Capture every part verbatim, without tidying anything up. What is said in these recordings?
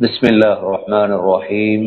بسم الله الرحمن الرحيم.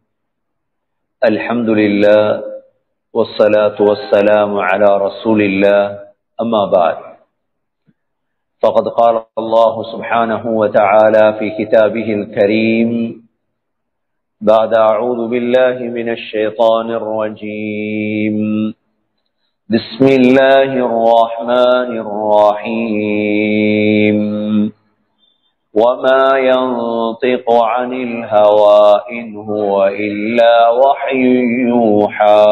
الحمد لله والصلاة والسلام على رسول الله. أما بعد، فقد قال الله سبحانه وتعالى في كتابه الكريم بعد أعوذ بالله من الشيطان الرجيم. بسم الله الرحمن الرحيم. وما ينطق عن الهوى إن هو إلا وحي يوحى.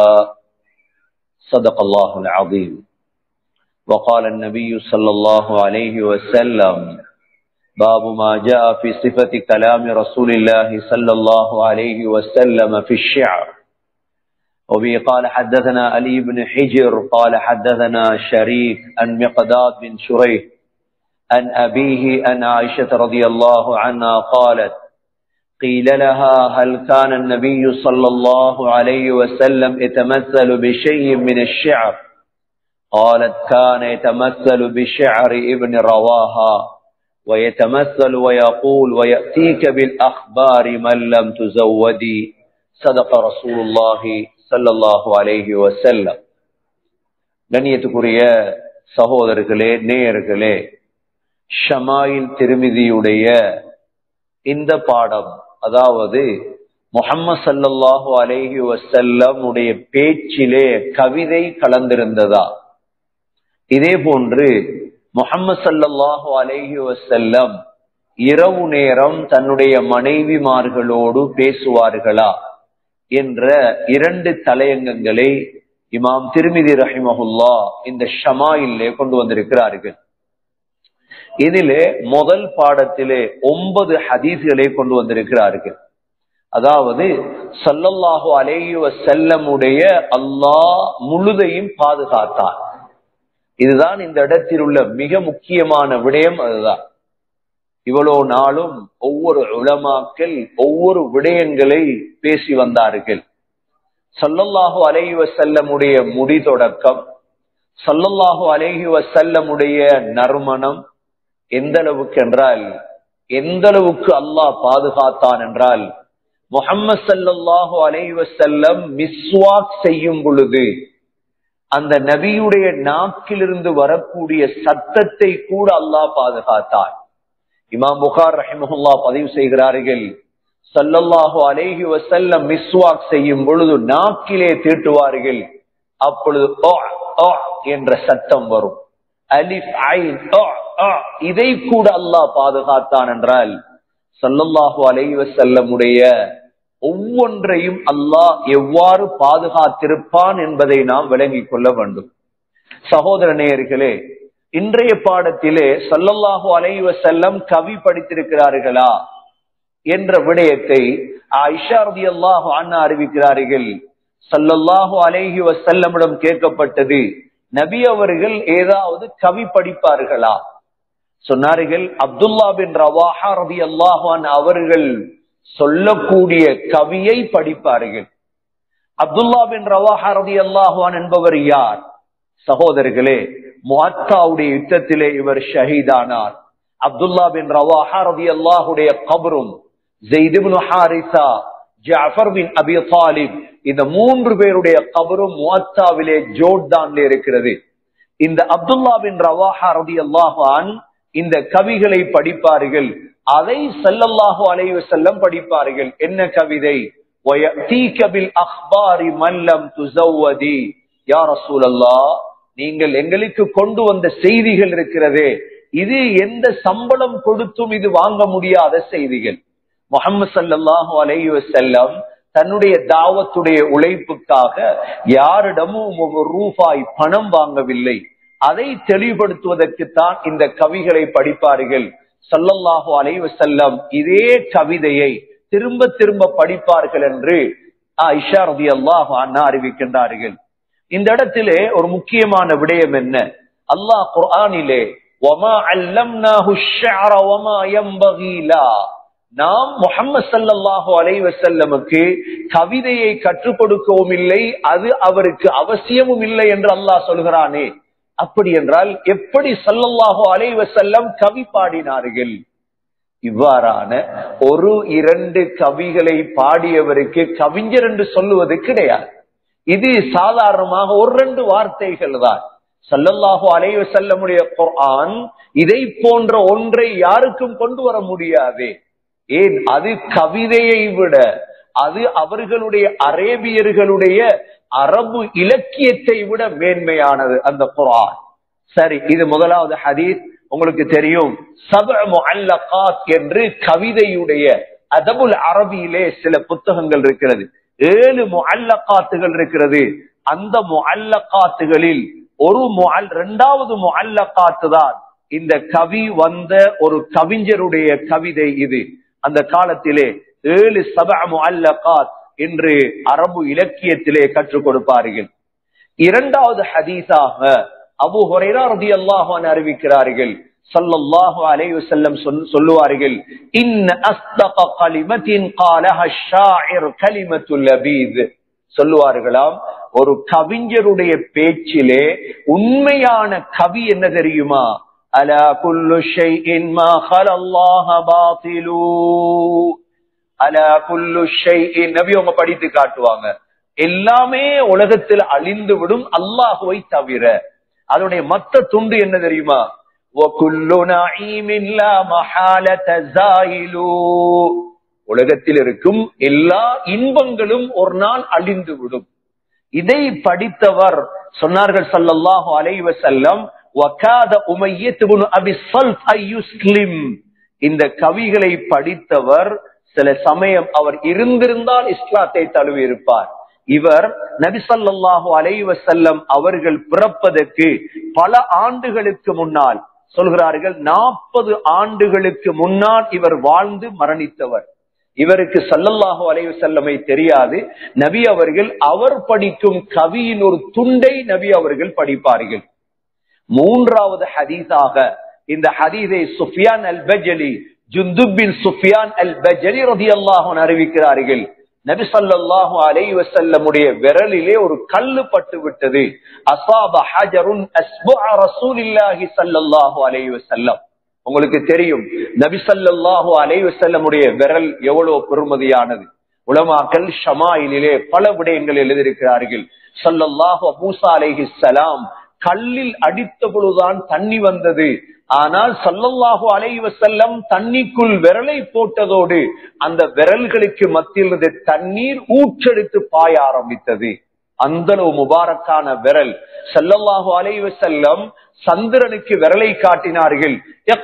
صدق الله العظيم. وقال النبي صلى الله عليه وسلم: باب ما جاء في صفة كلام رسول الله صلى الله عليه وسلم في الشعر. وبه قال حدثنا علي بن حجر قال حدثنا شريك عن مقداد بن شريح عن أبيه عن عائشة رضي الله عنها قالت: قيل لها: هل كان النبي صلى الله عليه وسلم يتمثل بشيء من الشعر؟ قالت: كان يتمثل بشعر ابن رواها، ويتمثل ويقول: ويأتيك بالأخبار من لم تزودي. صدق رسول الله صلى الله عليه وسلم. கண்ணியத்துக்குரிய சகோதரர்களே, நேயர்களே, ஷமாயில் திருமிதியுடைய இந்த பாடம், அதாவது முஹம்மது ஸல்லல்லாஹு அலைஹி வஸல்லம் உடைய பேச்சிலே கவிதை கலந்திருந்ததா? இதே போன்று முஹம்மது ஸல்லல்லாஹு அலைஹி வஸல்லம் இரவு நேரம் தன்னுடைய மனைவிமார்களோடு பேசுவார்களா என்ற இரண்டு தலையங்கங்களை இமாம் திர்மிதி ரஹிமஹுல்லாஹ் இந்த ஷமாயிலே கொண்டு வந்திருக்கிறார்கள். இதிலே முதல் பாடத்திலே ஒன்பது ஹதீஸ்களை கொண்டு வந்திருக்கிறார்கள். அதாவது ஸல்லல்லாஹு அலைஹி வஸல்லம் உடைய அல்லாஹ் முழுதையும் பாதுகாத்தார். இதுதான் இந்த இடத்தில் உள்ள மிக முக்கியமான விடயம். அதுதான் இவ்வளவு நாளும் ஒவ்வொரு உலமாக்கள் ஒவ்வொரு விடயங்களை பேசி வந்தார்கள். ஸல்லல்லாஹு அலைஹி வஸல்லம் உடைய முடி தொடக்கம், ஸல்லல்லாஹு அலைஹி வஸல்லம் உடைய நறுமணம் எந்த அளவுக்கு என்றால், எந்த அளவுக்கு அல்லாஹ் பாதுகாத்தான் என்றால், முஹம்மது ஸல்லல்லாஹு அலைஹி வஸல்லம் மிஸ்வாக் செய்யும் பொழுது அந்த நபியுடைய நாக்கிலிருந்து வரக்கூடிய சத்தத்தை கூட அல்லாஹ் பாதுகாத்தான். இமாம் புகார் ரஹிமஹுல்லாஹ் பதிவு செய்கிறார்கள், ஸல்லல்லாஹு அலைஹி வஸல்லம் மிஸ்வாக் செய்யும் பொழுது நாக்கிலே தீட்டுவார்கள். அப்பொழுது ஓ ஓ என்ற சத்தம் வரும். அலிஃப் ஐன் ஓ ஓ, இதை கூட அல்லாஹ் பாதுகாத்தான் என்றால், ஸல்லல்லாஹு அலைஹி வஸல்லம் உடைய ஒவ்வொன்றையும் அல்லாஹ் எவ்வாறு பாதுகாத்திருப்பான் என்பதை நாம் விளங்கிக் கொள்ள வேண்டும். சகோதர நேயர்களே, இன்றைய பாடத்திலே ஸல்லல்லாஹு அலைஹி வஸல்லம் கவி படித்திருக்கிறார்களா என்ற விடயத்தை ஆயிஷா ரலியல்லாஹு அன்ஹா அறிவிக்கிறார்கள். ஸல்லல்லாஹு அலைஹி வஸல்லமிடம் கேட்கப்பட்டது, நபி அவர்கள் ஏதாவது கவி படிப்பார்களா? சொன்னார்கள், அப்துல்லா பின் ரவாஹா ரலியல்லாஹு அன்ஹு அவர்கள் சொல்லக்கூடிய கவியை படிப்பார்கள். அப்துல்லா பின் ரவாஹா ரலியல்லாஹு அன்ஹு என்பவர் யார்? சகோதரர்களே, முஅத்தாவுடைய யுத்தத்திலே இவர் ஷஹீதானார். அப்துல்லா பின் ரவாஹா ரலியல்லாஹு உடைய கபரும், ஸைத் இப்னு ஹாரிஸா, ஜஅஃபர் பின் அபி தாலிப், இந்த மூன்று பேருடைய கபரும் முஅத்தாவிலே ஜோர்டான்ல இருக்கிறது. இந்த அப்துல்லா பின் ரவாஹா ரலியல்லாஹு அன்ஹு இந்த கவிகளை படிப்பார்கள். அதை ஸல்லல்லாஹு அலைஹி வஸல்லம் படிப்பார்கள். என்ன கவிதை? வயதீக பில் அக்பாரி மன் லம் துஸவ்வதி. யா ரசூலல்லாஹ், நீங்கள் எங்களுக்கு கொண்டு வந்த செய்திகள் இருக்கிறதே, இது எந்த சம்பளம் கொடுத்தும் இது வாங்க முடியாத செய்திகள். முஹம்மது ஸல்லல்லாஹு அலைஹி வஸல்லம் தன்னுடைய தாவத்துடைய உழைப்புக்காக யாரிடமும் ஒரு ரூபாய் பணம் வாங்கவில்லை. அதை தெளிவுபடுத்துவதற்குத்தான் இந்த கவிகளை படிப்பார்கள். ஸல்லல்லாஹு அலைஹி வஸல்லம் இதே கவிதையை திரும்ப திரும்ப படிப்பார்கள் என்று ஆயிஷா ரலியல்லாஹு அன்ஹா அறிவிக்கின்றார்கள். இந்த இடத்திலே ஒரு முக்கியமான விடயம் என்ன? அல்லாஹ் குர்ஆனிலே வமா அல்லம்னாஹு ஷ்ஷஅர வமா யம்பகி லா, நாம் முஹம்மது ஸல்லல்லாஹு அலைஹி வஸல்லமுக்கு கவிதையை கற்றுக் கொடுக்கவும் இல்லை, அது அவருக்கு அவசியமும் இல்லை என்று அல்லாஹ் சொல்கிறானே. அப்படி என்றால் எப்படி ஸல்லல்லாஹு அலைஹி வஸல்லம் கவி பாடினார்கள்? இவ்வாறான ஒரு இரண்டு கவிகளை பாடியவருக்கு கவிஞர் என்று சொல்லுவது கிடையாது. இது சாதாரணமாக ஒரு ரெண்டு வார்த்தைகள் தான். ஸல்லல்லாஹு அலைஹி வஸல்லமுடைய குர்ஆன் இதை போன்ற ஒன்றை யாருக்கும் கொண்டு வர முடியாது. ஏன்? அது கவிதையை விட, அது அவர்களுடைய அரேபியர்களுடைய அரபு இலக்கியத்தை விட மேன்மையானது அந்த குர்ஆன். சரி, இது முதலாவது ஹதீஸ். உங்களுக்கு தெரியும், சபஅ முஅல்லகாத் என்று கவிதையுடைய அதபுல் அரபியிலே சில புத்தகங்கள் இருக்கிறது. ஏழு முஅல்லகாத்துகள் இருக்கிறது. அந்த முஅல்லகாத்துகளில் ஒரு முஅல் இரண்டாவது முஅல்லகாத்து தான் இந்த கவி வந்த ஒரு கவிஞருடைய கவிதை. இது அந்த காலத்திலே ஏழு சபஅ முஅல்லகாத் என்று அரபு இலக்கியத்திலே கற்றுக் கொடுப்பார்கள். இரண்டாவது ஹதீஸாக அபூ ஹுரைரா ரலியல்லாஹு அன்ஹு அறிவிக்கிறார்கள், ஸல்லல்லாஹு அலைஹி வஸல்லம் சொல்லுவார்கள், இன்ன அஸ்தக கலிமத்தின் காலஹா ஷாஇர் கலிமத்துல் லபீத். சொல்லுவார்களாம், ஒரு கவிஞருடைய பேச்சிலே உண்மையான கவி என்ன தெரியுமா? அலா குல்லு ஷைஇன் மா ஹலல்லாஹ பாத்திலு. அலா குல்லு ஷைஇன், நபி அவங்க படித்து காட்டுவாங்க, எல்லாமே உலகத்தில் அழிந்து விடும் அல்லாஹுவை தவிர. அதனுடைய மத்த துண்டு என்ன தெரியுமா? உலகத்தில் இருக்கும் எல்லா இன்பங்களும் ஒரு நாள் அழிந்து விடும். இதை படித்தவர் சொன்னார்கள் ஸல்லல்லாஹு அலைஹி வஸல்லம், வகாத உமையத் இப்னு அபி ஸல்த் அய்யுஸ்லிம். இந்த கவிகளை படித்தவர் சில சமயம் அவர் இருந்திருந்தால் இஸ்லாத்தை தழுவி இருப்பார். இவர் நபி ஸல்லல்லாஹு அலைஹி வஸல்லம் அவர்கள் பிறப்பதற்கு பல ஆண்டுகளுக்கு முன்னால், சொல்கிறார்கள் நாற்பது ஆண்டுகளுக்கு முன்னால் இவர் வாழ்ந்து மரணித்தவர். இவருக்கு ஸல்லல்லாஹு அலைஹி வஸல்லமை தெரியாது. நபி அவர்கள் அவர் படிக்கும் கவியின் ஒரு துண்டை நபி அவர்கள் படிப்பார்கள். மூன்றாவது ஹதீஸாக இந்த ஹதீஸை சுஃபியான் அல் பஜலி, ஜுந்துப் பின் சுஃபியான் அல் பஜலி ரலியல்லாஹு அன்ஹு அறிவிக்கிறார்கள், நபி ஸல்லல்லாஹு அலைஹி வஸல்லமுடைய விரலிலே ஒரு கல்லு பட்டு விட்டது. அஸாப ஹஜருன் அஸ்புஅ ரசூலில்லாஹி ஸல்லல்லாஹு அலைஹி வஸல்லம். உங்களுக்கு தெரியும் நபி ஸல்லல்லாஹு அலைஹி வஸல்லமுடைய விரல் எவ்வளவு பெருமதியானது. உலமாக்கள் ஷமாயிலே பல விடயங்கள் எழுதியிருக்கிறார்கள். ஸல்லல்லாஹு மூஸா அலைஹிஸ்ஸலாம் கல்லில் அடித்த பொழுதுதான் தண்ணி வந்தது. ஆனால் ஸல்லல்லாஹு அலைஹி வஸல்லம் தண்ணிக்குள் விரலை போட்டதோடு அந்த விரல்களுக்கு மத்தியில் இருந்த தண்ணீர் ஊற்றெடுத்து பாய ஆரம்பித்தது. அந்த முபாரக்கான விரல். ஸல்லல்லாஹு அலைஹி வஸல்லம் சந்திரனுக்கு விரலை காட்டினார்கள்.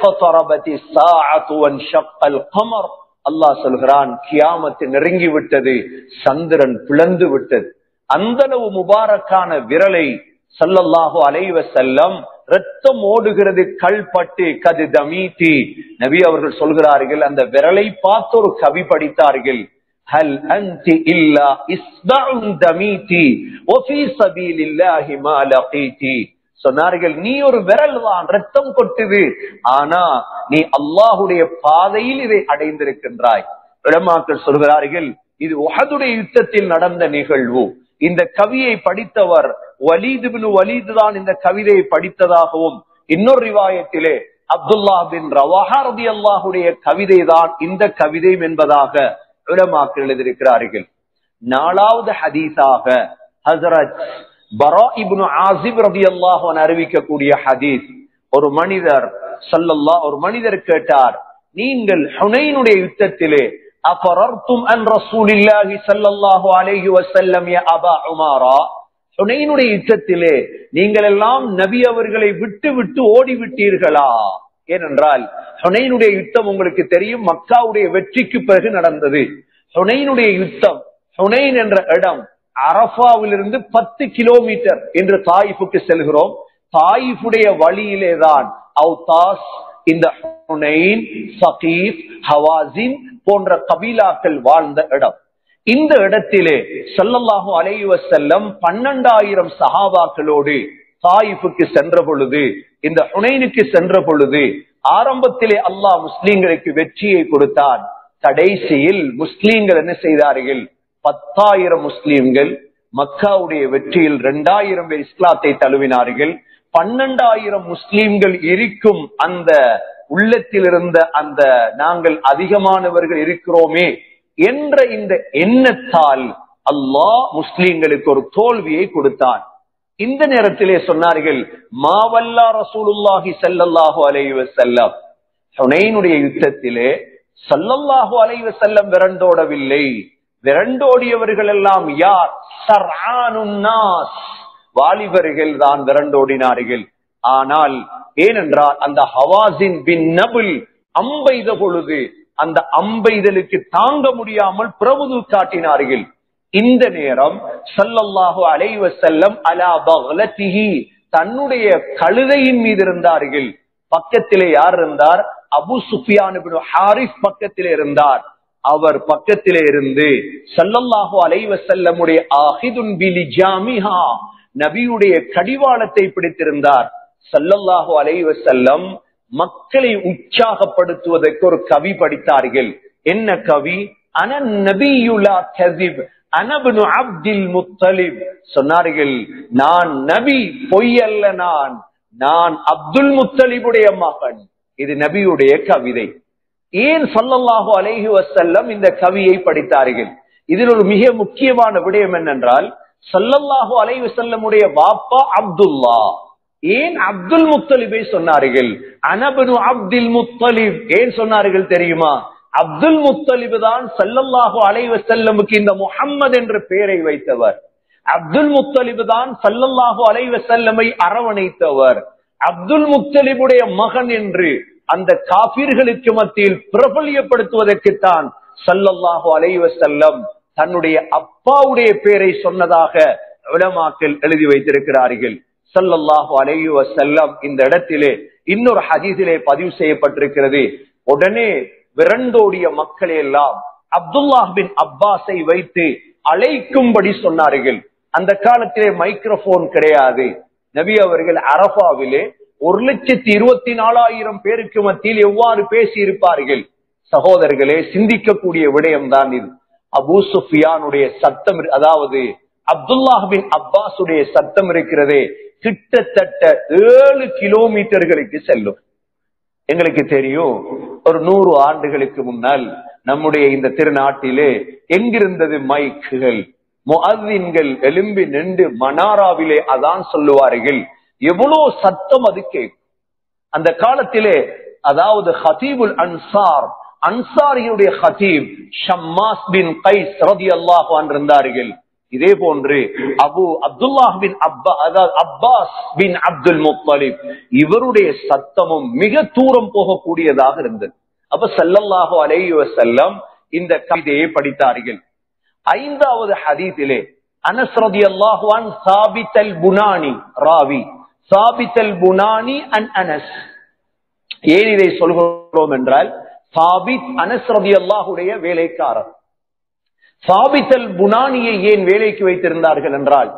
அல்லாஹ் சொல்கிறான், கியாமத்து நெருங்கி விட்டது, சந்திரன் பிளந்து விட்டது. அந்த முபாரக்கான விரலை ஸல்லல்லாஹு அலைஹி வஸல்லம் ரத்தம் ஓடுகிறது, கல் பட்டு கது தமீதி. நபி அவர்கள் சொல்கிறார்கள், அந்த விரலை பார்த்து ஒரு கவி படித்தார்கள், ஹல் அன்தி இல்லா இஸ்பஉன் தமீதி வஃபீ ஸபீலில்லாஹி மா லகீதி. சொன்னார்கள், நீ ஒரு விரல் தான், ரத்தம் கொட்டுது, ஆனா நீ அல்லாஹ்வுடைய பாதையில் இதை அடைந்திருக்கின்றாய். உலமாக்கள் சொல்கிறார்கள், இது உஹதுடைய யுத்தத்தில் நடந்த நிகழ்வு. இந்த கவியை படித்தவர் வலீத் இப்னு வலீத் தான் இந்த கவிதையை படித்ததாகவும், இன்னொரு ரிவாயத்திலே அப்துல்லாஹ் பின் ரவாஹா ரலியல்லாஹுடைய கவிதை தான் இந்த கவிதை என்பதாக உலமாக்கள் எழுதியிருக்கிறார்கள். நாலாவது ஹதீஸாக ஹஸரத் பரா இப்னு ஆஸிப் ரலியல்லாஹு அன்ஹு அறிவிக்கக்கூடிய ஹதீஸ். ஒரு மனிதர் ஸல்லல்லாஹு ஒரு மனிதர் கேட்டார், நீங்கள் ஹுனைனுடைய யுத்தத்திலே அஃபரர்தும் அன் ரசூலில்லாஹி ஸல்லல்லாஹு அலைஹி வஸல்லம் யா அபா உமாரா, ஹுனைனுடைய யுத்தத்திலே நீங்கள் எல்லாம் நபி அவர்களை விட்டு விட்டு ஓடி விட்டீர்களா? ஏனென்றால் ஹுனைனுடைய யுத்தம் உங்களுக்கு தெரியும், மக்காவுடைய வெற்றிக்கு பிறகு நடந்தது. ஹுனைனுடைய யுத்தம், ஹுனைன் என்ற இடம் அரஃபாவிலிருந்து பத்து கிலோமீட்டர் என்று தாயிஃபுக்கு செல்கிறோம். தாயிஃபுடைய வழியிலேதான் அவுதாஸ், இந்த ஹுனைன், சகீப், ஹவாசின் போன்ற கபீலாக்கள் வாழ்ந்த இடம். இந்த இடத்திலே ஸல்லல்லாஹு அலைஹி வஸல்லம் பன்னெண்டாயிரம் சஹாபாக்களோடு தாயிஃபுக்கு சென்ற பொழுது, இந்த ஹுனைனுக்கு சென்ற பொழுது, ஆரம்பத்திலே அல்லாஹ் முஸ்லிம்களுக்கு வெற்றியை கொடுத்தான். கடைசியில் முஸ்லிம்கள் என்ன செய்தார்கள்? பத்தாயிரம் முஸ்லிம்கள் மக்காவுடைய வெற்றியில் இரண்டாயிரம் பேர் இஸ்லாத்தை தழுவினார்கள். பன்னெண்டாயிரம் முஸ்லிம்கள் இருக்கும் அந்த உள்ளத்தில் இருந்த அந்த நாங்கள் அதிகமானவர்கள் இருக்கிறோமே என்ற இந்த எண்ணத்தால் அல்லாஹ் முஸ்லிம்களுக்கு ஒரு தோல்வியை கொடுத்தான். இந்த நேரத்திலே சொன்னார்கள், மாவல்லா ரசூலுல்லாஹி ஸல்லல்லாஹு அலைஹி வஸல்லம், ஹுனைனுடைய யுத்தத்திலே ஸல்லல்லாஹு அலைஹி வஸல்லம் விரண்டோடவில்லை. விரண்டோடியவர்கள் எல்லாம் யார்? சர்ஆனுன் நாஸ், வாலிபர்கள் தான் விரண்டோடினார்கள். ஆனால் ஏனென்றால் அந்த ஹவாஸின் பின் நபுல் அம்பெய்த பொழுது அந்த அம்பெய்தலுக்கு தாங்க முடியாமல் பிரபுது காட்டினார்கள். இந்த நேரம் ஸல்லல்லாஹு அலைஹி வஸல்லம் அலா பக்லதிஹி, தன்னுடைய கழுதையின் மீது இருந்தார்கள். பக்கத்திலே யார் இருந்தார்? அபூ சுஃபியான் இப்னு ஹாரிஸ் பக்கத்திலே இருந்தார். அவர் பக்கத்திலே இருந்து ஸல்லல்லாஹு அலைஹி வஸல்லமுடைய ஆஹிதுன் பிலிஜாமிஹா, நபியுடைய கடிவாளத்தை பிடித்திருந்தார். ஸல்லல்லாஹு அலைஹி வஸல்லம் மக்களை உற்சாகப்படுத்துவதற்கு ஒரு கவி படித்தார்கள். என்ன கவி? அனன் நபியு லா கஸிப் அன இப்னு அப்துல் முத்தலிப். சொன்னார்கள், நான் நபி, பொய் அல்ல, நான் நான் அப்துல் முத்தலிபுடைய மகன். இது நபியுடைய கவிதை. ஏன் ஸல்லல்லாஹு அலைஹி வஸல்லம் இந்த கவியை படித்தார்கள்? இதில் ஒரு மிக முக்கியமான விடயம் என்னென்றால், ஸல்லல்லாஹு அலைஹி வஸல்லமுடைய வாப்பா அப்துல்லா. ஏன் அப்துல் முத்தலிபை சொன்னார்கள்? அனபனு அப்துல் முத்தலிப் ஏன் சொன்னார்கள் தெரியுமா? அப்துல் முத்தலிப் தான் ஸல்லல்லாஹு அலைஹி வஸல்லமுக்கு இந்த முஹம்மது என்ற பெயரை வைத்தவர். அப்துல் முத்தலிப் தான் ஸல்லல்லாஹு அலைஹி வஸல்லமை அரவணைத்தவர். அப்துல் முத்தலிபுடைய மகன் என்று அந்த காபிர்களுக்கு மத்தியில் பிரபல்யப்படுத்துவதற்குத்தான் ஸல்லல்லாஹு அலைஹி வஸல்லம் தன்னுடைய அப்பாவுடைய பெயரை சொன்னதாக உலமாக்கள் எழுதி வைத்திருக்கிறார்கள். ஸல்லல்லாஹு அலைஹி வஸல்லம் இந்த இடத்திலே இன்னொரு ஹதீஸிலே பதிவு செய்யப்பட்டிருக்கிறது. உடனே விரண்டோடிய மக்களை எல்லாம் அப்துல்லாஹ் பின் அப்பாஸை வைத்து அழைக்கும்படி சொன்னார்கள். அந்த காலத்திலே மைக்ரோபோன் கிடையாது. நபி அவர்கள் அரபாவிலே ஒரு லட்சத்தி இருபத்தி நாலாயிரம் பேருக்கு மத்தியில் எவ்வாறு பேசி இருப்பார்கள்? சகோதரர்களே, சிந்திக்கக்கூடிய விடயம்தான் இது. அபூ சுஃபியானுடைய சத்தம், அதாவது அப்துல்லாஹ் பின் அப்பாஸுடைய சத்தம் இருக்கிறதே, கிட்டத்தட்ட ஏழு கிலோமீட்டர்களுக்கு செல்லும். எங்களுக்கு தெரியும், ஒரு நூறு ஆண்டுகளுக்கு முன்னால் நம்முடைய இந்த திருநாட்டிலே எங்கிருந்தது மைக்குகள்? முஅzzின்கள் எழும்பி நின்று மனாராவிலே அதான் சொல்லுவார்கள். எவ்வளவு சத்தம் அது கேட்கும். அந்த காலத்திலே அதாவது ஹதீபுல் அன்சார், அன்சாரியுடைய ஹதீப் ஷம்மாஸ் பின் கைஸ் ரலியல்லாஹு அன்ஹு இருந்தார்கள். இதே போன்று அபு அப்துல்லாஹ் பின் அப்பா அதாவது அப்பாஸ் பின் அப்துல் முத்தலிப், இவருடைய சத்தமும் மிக தூரம் போகக்கூடியதாக இருந்தது. அப்ப ஸல்லல்லாஹு அலைஹி வஸல்லம் இந்த கவிதையை படித்தார்கள். ஐந்தாவது ஹதீஸிலே அனஸ் ரலியல்லாஹு அன்ஹு சாபித் அல் புனானி ராவி, சாபித் அல் புனானி அன் அனஸ். ஏன் இதை சொல்கிறோம் என்றால், சாபித் அனஸ் ரலியல்லாஹுடைய வேலைக்காரர். சாபித் அல் புனானியை ஏன் வேலைக்கு வைத்திருந்தார்கள் என்றால்,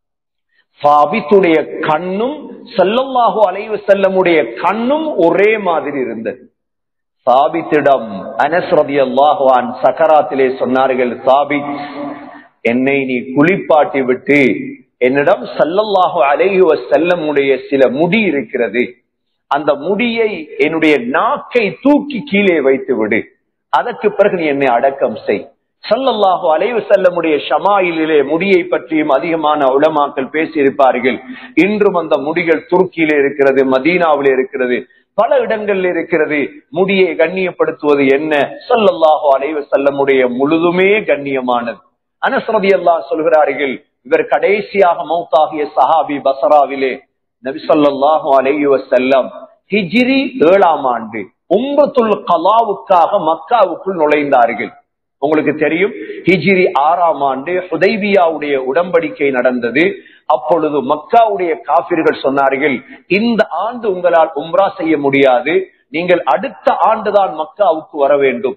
சாபித்துடைய கண்ணும் ஸல்லல்லாஹு அலைஹி வஸல்லமுடைய கண்ணும் ஒரே மாதிரி இருந்தது. சாபித்திடம் அனஸ் ரலியல்லாஹு அன்ஹு சக்கராத்திலே சொன்னார்கள், சாபித், என்னை நீ குளிப்பாட்டி விட்டு என்னிடம் ஸல்லல்லாஹு அலைஹி வஸல்லமுடைய சில முடி இருக்கிறது, அந்த முடியை என்னுடைய நாக்கை தூக்கி கீழே வைத்து விடு, அதற்கு பிறகு நீ என்னை அடக்கம் செய். ஸல்லல்லாஹு அலைஹி வஸல்லமுடைய ஷமாயிலே முடியை பற்றியும் அதிகமான உலமாக்கள் பேசி இருப்பார்கள். இன்றும் அந்த முடிகள் துருக்கியிலே இருக்கிறது, மதீனாவிலே இருக்கிறது, பல இடங்களில் இருக்கிறது. முடியை கண்ணியப்படுத்துவது என்ன? ஸல்லல்லாஹு அலைஹி வஸல்லமுடைய முழுதுமே கண்ணியமானது. அனஸ் ரலியல்லாஹு சொல்கிறார்கள், இவர் கடைசியாக மௌத்தாகிய சஹாபி பஸ்ராவிலே நபி ஸல்லல்லாஹு அலைஹி வஸல்லம் ஹிஜ்ரி ஏழாம் ஆண்டு உம்ரத்துல் கலாவுக்காக மக்காவுக்குள் நுழைந்தார்கள். உங்களுக்கு தெரியும், ஹிஜ்ரி ஆறாம் ஆண்டு ஹுதைபியாவுடைய உடன்படிக்கை நடந்தது. அப்பொழுது மக்காவுடைய காபிர்கள் சொன்னார்கள், இந்த ஆண்டு உங்களால் உம்ரா செய்ய முடியாது, நீங்கள் அடுத்த ஆண்டுதான் மக்காவுக்கு வர வேண்டும்.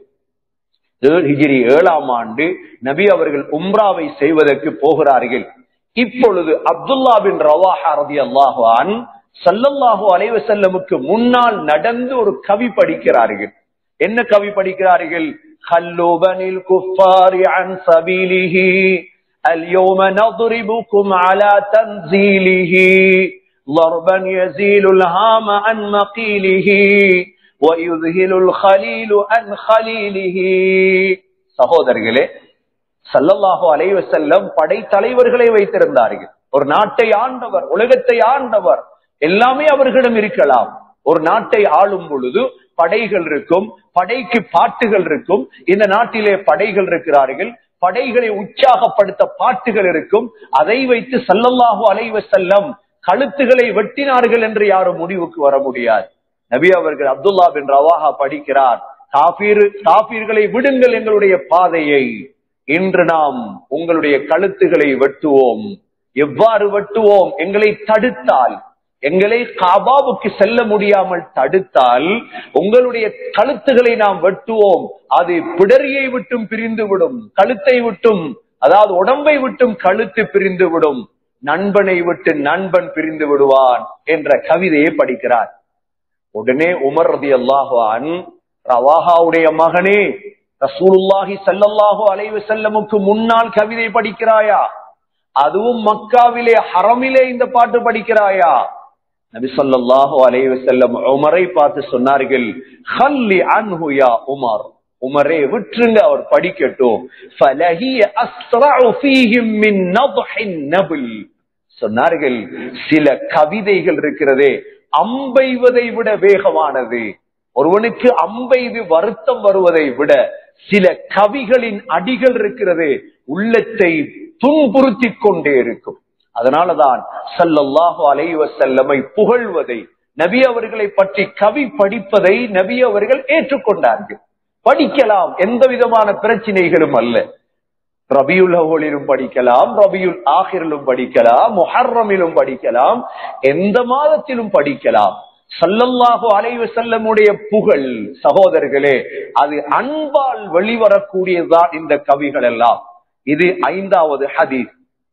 ஹிஜ்ரி ஏழாம் ஆண்டு நபி அவர்கள் உம்ராவை செய்வதற்கு போகிறார்கள். இப்பொழுது அப்துல்லா பின் ரவாஹா ரலியல்லாஹு அன்ஹு ஸல்லல்லாஹு அலைஹி வஸல்லமுக்கு முன்னால் நடந்து ஒரு கவி படிக்கிறார்கள். என்ன கவி படிக்கிறார்கள்? خلوا بني الكفار عن سبيله اليوم نضربكم على تنزيله ضربا يزيل الهام عن مقيله வயுذஹிலுல் கலீலு அன் கலீலிஹி. சகோதரர்களே, ஸல்லல்லாஹு அலைஹி வஸல்லம் படைத்தலைவர்களை வைத்திருந்தார்கள். ஒரு நாட்டை ஆண்டவர், உலகத்தை ஆண்டவர், எல்லாமே அவர்களிடம் இருக்கலாம். ஒரு நாட்டை ஆளும் பொழுது படைகள் இருக்கும், படைக்கு பாட்டுகள் இருக்கும். இந்த நாட்டிலே படைகள் இருக்கிறார்கள், படைகளை உற்சாகப்படுத்த பாட்டுகள் இருக்கும். அதை வைத்து ஸல்லல்லாஹு அலைஹி வஸல்லம் கழுத்துகளை வெட்டினார்கள் என்று யாரும் முடிவுக்கு வர முடியாது. நபி அவர்கள் அப்துல்லா பின் ரவாஹா படிக்கிறார், காபீர் காபீர்களை விடுங்கள் எங்களுடைய பாதையை, இன்று நாம் உங்களுடைய கழுத்துகளை வெட்டுவோம். எவ்வாறு வெட்டுவோம்? எங்களை தடுத்தால், எங்களை காபாவுக்கு செல்ல முடியாமல் தடுத்தால் உங்களுடைய கழுத்துகளை நாம் வெட்டுவோம். அது பிடரியை விட்டும் பிரிந்து விடும், கழுத்தை விட்டும், அதாவது உடம்பை விட்டும் கழுத்து பிரிந்து விடும், நண்பனை விட்டு நண்பன் பிரிந்து விடுவான் என்ற கவிதையை படிக்கிறார். உடனே உமர் ரலியல்லாஹு அன்ஹு, ரவாஹாவுடைய மகனே, ரசூலுல்லாஹி ஸல்லல்லாஹு அலைஹி வஸல்லமுக்கு முன்னால் கவிதை படிக்கிறாயா? அதுவும் மக்காவிலே ஹரமிலே இந்த பாட்டு படிக்கிறாயா? நபி ஸல்லல்லாஹு அலைஹி வஸல்லம் உமரை பார்த்து சொன்னார்கள், "ஹல்லி அன்ஹு யா உமர்." உமரே, விட்டுருங்க, அவர் படிக்கட்டும். ஃபலஹிய அஸ்ரஉ ஃபீஹிம் மின் நத்ஹின் நபில். சொன்னார்கள், சில கவிதைகள் இருக்கிறதே அம்பெய்வதை விட வேகமானது. ஒருவனுக்கு அம்பெய்து வருத்தம் வருவதை விட சில கவிகளின் அடிகள் இருக்கிறது, உள்ளத்தை துன்புறுத்திக் கொண்டே இருக்கும். அதனாலதான் ஸல்லல்லாஹு அலைஹி வஸல்லமை புகழ்வதை, நபி அவர்களை பற்றி கவி படிப்பதை நபி அவர்கள் ஏற்றுக்கொண்டார்கள். படிக்கலாம், எந்த விதமான பிரச்சனைகளும் அல்ல. ரபியுல் அவ்வலிலும் படிக்கலாம், ரபியுல் ஆகிரிலும் படிக்கலாம், முஹர்ரமிலும் படிக்கலாம், எந்த மாதத்திலும் படிக்கலாம். ஸல்லல்லாஹு அலைஹி வஸல்லமுடைய புகழ் சகோதரர்களே, அது அன்பால் வெளிவரக்கூடியதுதான் இந்த கவிகள் எல்லாம். இது ஐந்தாவது ஹதீஸ்.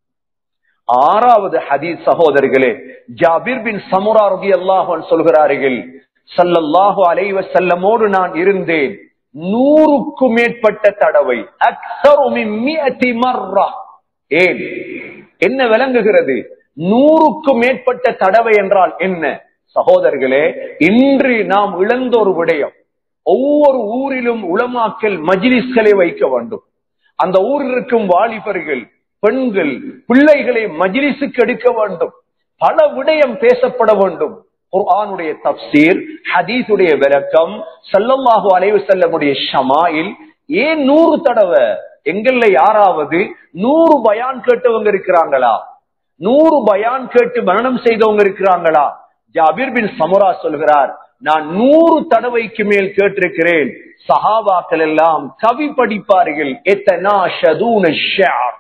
ஆறாவது ஹதீஸ் சகோதரர்களே, ஜாபிர் பின் சமுரா ரலியல்லாஹு அன்ஹு சொல்கிறார்கள், ஸல்லல்லாஹு அலைஹி வஸல்லமோடு நான் இருந்தேன் நூறுக்கும் மேற்பட்ட தடவை. அக்ஸரு மின் மிஅத்தி மர்ரா. ஏன் என்ன விளங்குகிறது? நூறுக்கும் மேற்பட்ட தடவை என்றால் என்ன சகோதரர்களே? இன்று நாம் இழந்த ஒரு விடயம். ஒவ்வொரு ஊரிலும் உலமாக்கள் மஜ்லிஸ்களை வைக்க வேண்டும். அந்த ஊரில் இருக்கும் வாலிபர்கள், பெண்கள், பிள்ளைகளை மஜ்லிஸுக்கு எடுக்க வேண்டும். பல விடயம் பேசப்பட வேண்டும். குர்ஆனுடைய தஃப்சீர், ஹதீஸுடைய விளக்கம், ஸல்லல்லாஹு அலைஹி வஸல்லமுடைய ஷமாயில். ஏன் நூறு தடவை? எங்கள்ல யாராவது நூறு பயான் கேட்டவங்க இருக்கிறாங்களா? நூறு பயான் கேட்டு மரணம் செய்தவங்க இருக்கிறாங்களா? ஜாபிர் பின் சமுரா சொல்கிறார், நான் நூறு தடவைக்கு மேல் கேட்டிருக்கிறேன். சஹாபாக்கள் எல்லாம் கவி படிப்பார்கள். எத்தனாஷதூன ஷிஅர்.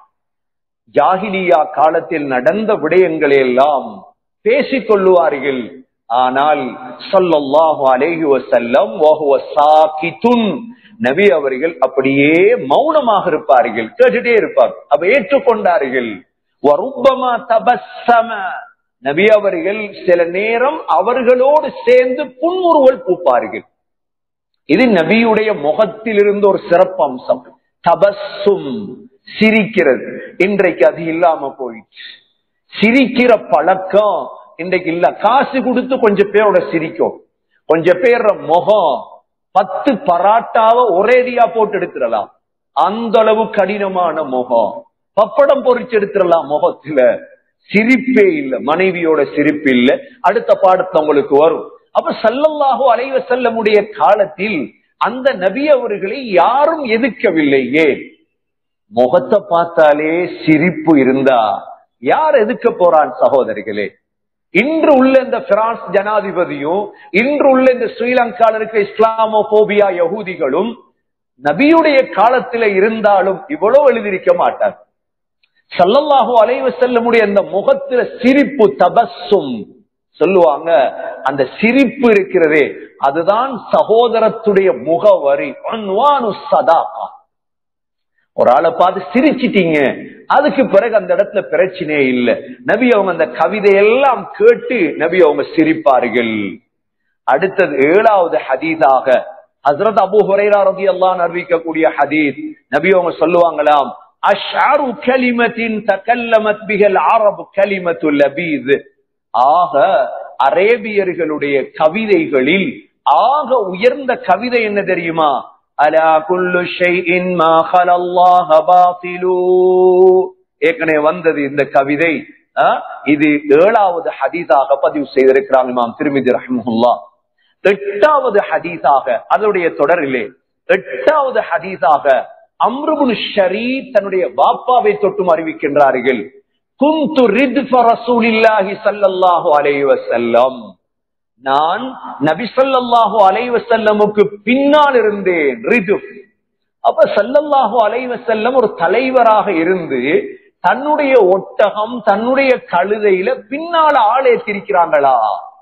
ஜாஹிலியா காலத்தில் நடந்த விடயங்களை எல்லாம் பேசிக் கொள்ளுவார்கள். ஆனால் ஸல்லல்லாஹு அலைஹி வஸல்லம் வஹுவ சாகிதுன், நபி அவர்கள் அப்படியே மௌனமாக இருப்பார்கள், கேட்டுட்டே இருப்பார். அப்ப ஏற்றுக்கொண்டார்கள். வருப்பமா தபஸ்ஸம, நபி அவர்கள் சில நேரம் அவர்களோடு சேர்ந்து புன்முறுவல் பூப்பார்கள். இது நபியுடைய முகத்தில் இருந்து ஒரு சிறப்பு அம்சம். தபஸ்ஸும், சிரிக்கிறது. இன்றைக்கு அது இல்லாம போயிடுச்சு. சிரிக்கிற பழக்கம் இன்றைக்கு இல்ல. காசு கொடுத்து கொஞ்சம் பேரோட சிரிக்கும். கொஞ்சம் பேர் முகம் பத்து பராட்டாவை ஒரேடியா போட்டு எடுத்துடலாம், அந்த அளவு கடினமான முகம். பப்படம் பொறிச்சு எடுத்துடலாம், முகத்துல சிரிப்பே இல்ல, மனைவியோட சிரிப்பு இல்ல. அடுத்த பாடத்தை உங்களுக்கு வரும். அப்ப ஸல்லல்லாஹு அலைஹி வஸல்லமுடைய காலத்தில் அந்த நபி அவர்களை யாரும் எதிர்க்கவில்லை. ஏன்? முகத்தை பார்த்தாலே சிரிப்பு இருந்தா யார் எதிர்க்க போறான் சகோதரிகளே? இன்று உள்ள இந்த பிரான்ஸ் ஜனாதிபதியும், இன்று உள்ள இந்த ஸ்ரீலங்காவில் இருக்கிற இஸ்லாமோபோபியா யகூதிகளும் நபியுடைய காலத்தில இருந்தாலும் இவ்வளவு எழுதியிருக்க மாட்டார். ஸல்லல்லாஹு அலைஹி வஸல்லமுடைய அந்த முகத்துல சிரிப்பு, தபஸ்ஸும் சொல்லுவாங்க. அந்த சிரிப்பு இருக்கிறதே, அதுதான் சகோதரத்துடைய முகவரி. அன்வானு ஸதாகா. ஒரு ஆளை பார்த்து சிரிச்சிட்டீங்க, அதுக்கு பிறகு அந்த இடத்துல பிரச்சனையே இல்லை. நபி அவங்க அந்த கவிதையெல்லாம் கேட்டு நபி அவங்க சிரிப்பார்கள். அடுத்தது ஏழாவது ஹதீஸாக ஹஸ்ரத் அபூ ஹுரைரா ரலியல்லாஹு அன்ஹு அறிவிக்கக்கூடிய ஹதீஸ். நபி அவங்க சொல்லுவாங்களாம், அஷ்அரு கலிமத்தின் தகல்லமத் பிஹல் அரபு கலிமத்து லபீஸ். ஆக அரேபியர்களுடைய கவிதைகளில் ஆக உயர்ந்த கவிதை என்ன தெரியுமா? அலா குல்லு ஷைஇன் மா ஹலல்லாஹ பாத்திலு. ஏற்கனவே வந்தது இந்த கவிதை. இது ஏழாவது ஹதீஸாக பதிவு செய்திருக்கிறாங்க இமாம் திர்மிதி ரஹ்மத்துல்லாஹ். எட்டாவது ஹதீஸாக, அதனுடைய தொடரிலே எட்டாவது ஹதீஸாக அம்ர் இப்னு ஷரீத் தன்னுடைய பாப்பாவை தொட்டும் அறிவிக்கின்றார்கள். குந்து ரித்ஃப ரசூலில்லாஹி ஸல்லல்லாஹு அலைஹி வஸல்லம், நான் நபி ஸல்லல்லாஹு அலைஹி வஸல்லமுக்கு பின்னால் இருந்தேன். ரித்ஃப், அப்ப ஸல்லல்லாஹு அலைஹி வஸல்லம் ஒரு தலைவராக இருந்து தன்னுடைய ஒட்டகம் தன்னுடைய கழுதையில பின்னால ஆள் ஏற்றிருக்கிறாங்களா?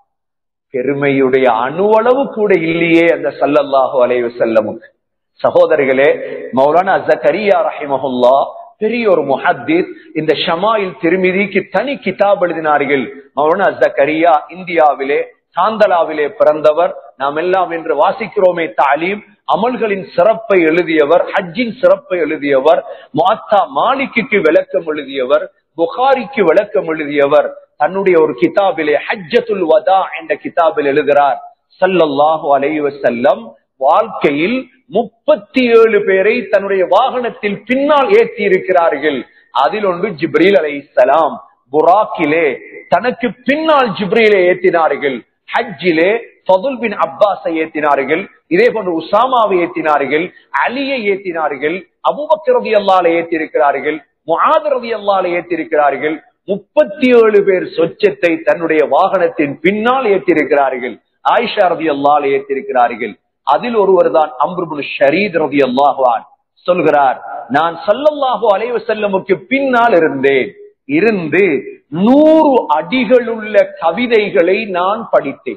பெருமையுடைய அணுவளவு கூட இல்லையே அந்த ஸல்லல்லாஹு அலைஹி வஸல்லமுக்கு. சகோதரிகளே, மௌலானா ஜக்கரியா ரஹிமஹுல்லாஹ் பெரிய ஒரு முஹத்திஸ், இந்த ஷமாயில் திர்மிதிக்கு தனி கிதாப் எழுதினார்கள். மௌலானா ஜக்கரியா இந்தியாவிலே சாந்தலாவிலே பிறந்தவர். நாம் எல்லாம் என்று வாசிக்கிறோமே தாலீம், அமல்களின் சிறப்பை எழுதியவர், ஹஜ்ஜின் சிறப்பை எழுதியவர், முஅத்தா மாலிக்கு விளக்கம் எழுதியவர், புகாரிக்கு விளக்கம் எழுதியவர். தன்னுடைய ஒரு கிதாபிலே ஹஜ்ஜத்துல் வதா என்ற கிதாபில் எழுதுகிறார், ஸல்லல்லாஹு அலைஹி வஸல்லம் வாழ்க்கையில் முப்பத்தி ஏழு பேரை தன்னுடைய வாகனத்தில் பின்னால் ஏற்றி இருக்கிறார்கள். அதில் ஒன்று ஜிப்ரீல் அலைஹிஸ்ஸலாம். புராக்கிலே தனக்கு பின்னால் ஜிப்ரீலை ஏற்றினார்கள். ஹஜ்ஜிலே ஃபதுல் பின் அப்பாஸை ஏற்றினார்கள். இதே போன்று உசாமாவை ஏற்றினார்கள், அலியை ஏற்றினார்கள், அபூபக்கர் ரலியல்லாஹு அன்ஹு ஏற்றிருக்கிறார்கள், முஆத் ரலியல்லாஹு அன்ஹு ஏற்றிருக்கிறார்கள். முப்பத்தி ஏழு பேர் சொச்சத்தை தன்னுடைய வாகனத்தின் பின்னால் ஏற்றிருக்கிறார்கள். ஆயிஷா ரலியல்லாஹு அன்ஹா ஏற்றிருக்கிறார்கள். அதில் ஒருவர் தான் அம்ர் இப்னு ஷரீத் ரலியல்லாஹு அன்ஹு. சொல்கிறார், நான் ஸல்லல்லாஹு அலைஹி வஸல்லமுக்கு பின்னால் இருந்தேன். இருந்து நூறு அடிகளுள்ள கவிதைகளை நான் படித்தேன்.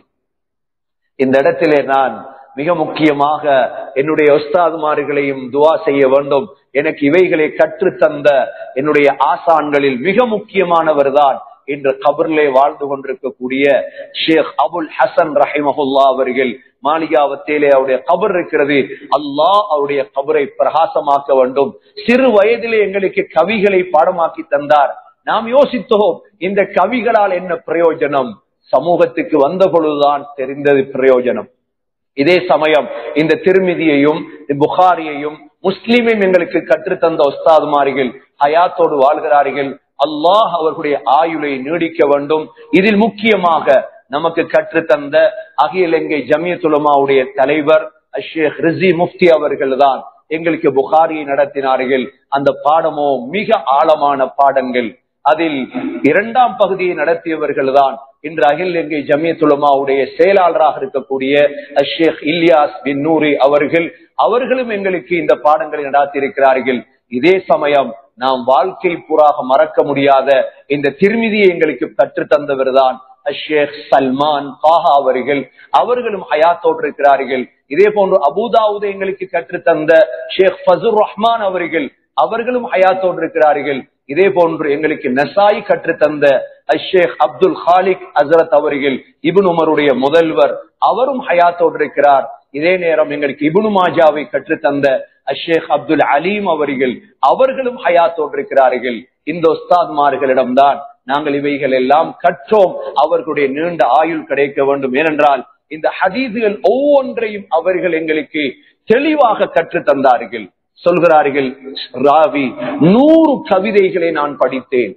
இந்த இடத்திலே நான் மிக முக்கியமாக என்னுடைய உஸ்தாதுமார்களையும் துஆ செய்ய வேண்டும். எனக்கு இவைகளை கற்று தந்த என்னுடைய ஆசான்களில் மிக முக்கியமானவர் தான் இன்று கபரிலே வாழ்ந்து கொண்டிருக்கக்கூடிய ஷேக் அபுல் ஹசன் ரஹிமஹுல்லாஹ் அவர்கள். மாளிகாவத்திலே அவருடைய கபர் இருக்கிறது. அல்லாஹ் அவருடைய கபரை பிரகாசமாக்க வேண்டும். சிறு வயதிலே எங்களுக்கு கவிகளை பாடமாக்கி தந்தார். நாம் யோசித்தோம், இந்த கவிகளால் என்ன பிரயோஜனம்? சமூகத்துக்கு வந்த பொழுதுதான் தெரிந்தது பிரயோஜனம். இதே சமயம் இந்த திருமிதியையும் புகாரியையும் முஸ்லிமையும் எங்களுக்கு கற்றுத்தந்த உஸ்தாதுமார்கள் ஹயாத்தோடு வாழ்கிறார்கள். அல்லாஹ் அவர்களுடைய ஆயுளை நீடிக்க வேண்டும். இதில் முக்கியமாக நமக்கு கற்றுத்தந்த அகில இலங்கை ஜமியத்துல் உலமாவுடைய தலைவர் ஷேக் ரிஸ்வி முஃப்தி அவர்கள் தான் எங்களுக்கு புகாரியை நடத்தினார்கள். அந்த பாடமோ மிக ஆழமான பாடங்கள். அதில் இரண்டாம் பகுதியை நடத்தியவர்கள் தான் இன்று அகில இலங்கை ஜமியத்துல் உலமாவுடைய செயலாளராக இருக்கக்கூடிய ஷேக் இல்யாஸ் பின் நூரி அவர்கள். அவர்களும் எங்களுக்கு இந்த பாடங்களை நடாத்தியிருக்கிறார்கள். இதே சமயம் நாம் வாழ்க்கை பூராக மறக்க முடியாத இந்த திருமிதியை எங்களுக்கு கற்று தந்தவர் தான் ஷேக் சல்மான் பாஹா அவர்கள். அவர்களும் ஹயாத்தோடு இருக்கிறார்கள். இதே போன்று அபூதாவுதை எங்களுக்கு கற்று தந்த ஷேக் ஃபசுர் ரஹ்மான் அவர்கள். அவர்களும் ஹயாத்தோடு இருக்கிறார்கள். இதே போன்று எங்களுக்கு நசாயி கற்று தந்த ஷேக் அப்துல் ஹாலிக் ஹசரத் அவர்கள், இப்னு உமருடைய முதல்வர், அவரும் ஹயாத்தோடு இருக்கிறார். இதே நேரம் எங்களுக்கு இப்னு மாஜாவை கற்று தந்த ஷேக் அப்துல் அலீம் அவர்கள், அவர்களும் ஹயாத்தோடு இருக்கிறார்கள். இந்த உஸ்தாத்மார்களிடம்தான் நாங்கள் இவைகள் எல்லாம் கற்றோம். அவர்களுடைய நீண்ட ஆயுள் கிடைக்க வேண்டும். ஏனென்றால் இந்த ஹதீஸ்கள் ஒவ்வொன்றையும் அவர்கள் எங்களுக்கு தெளிவாக கற்று தந்தார்கள். சொல்கிறார்கள், ராவி நூறு கவிதைகளை நான் படித்தேன்.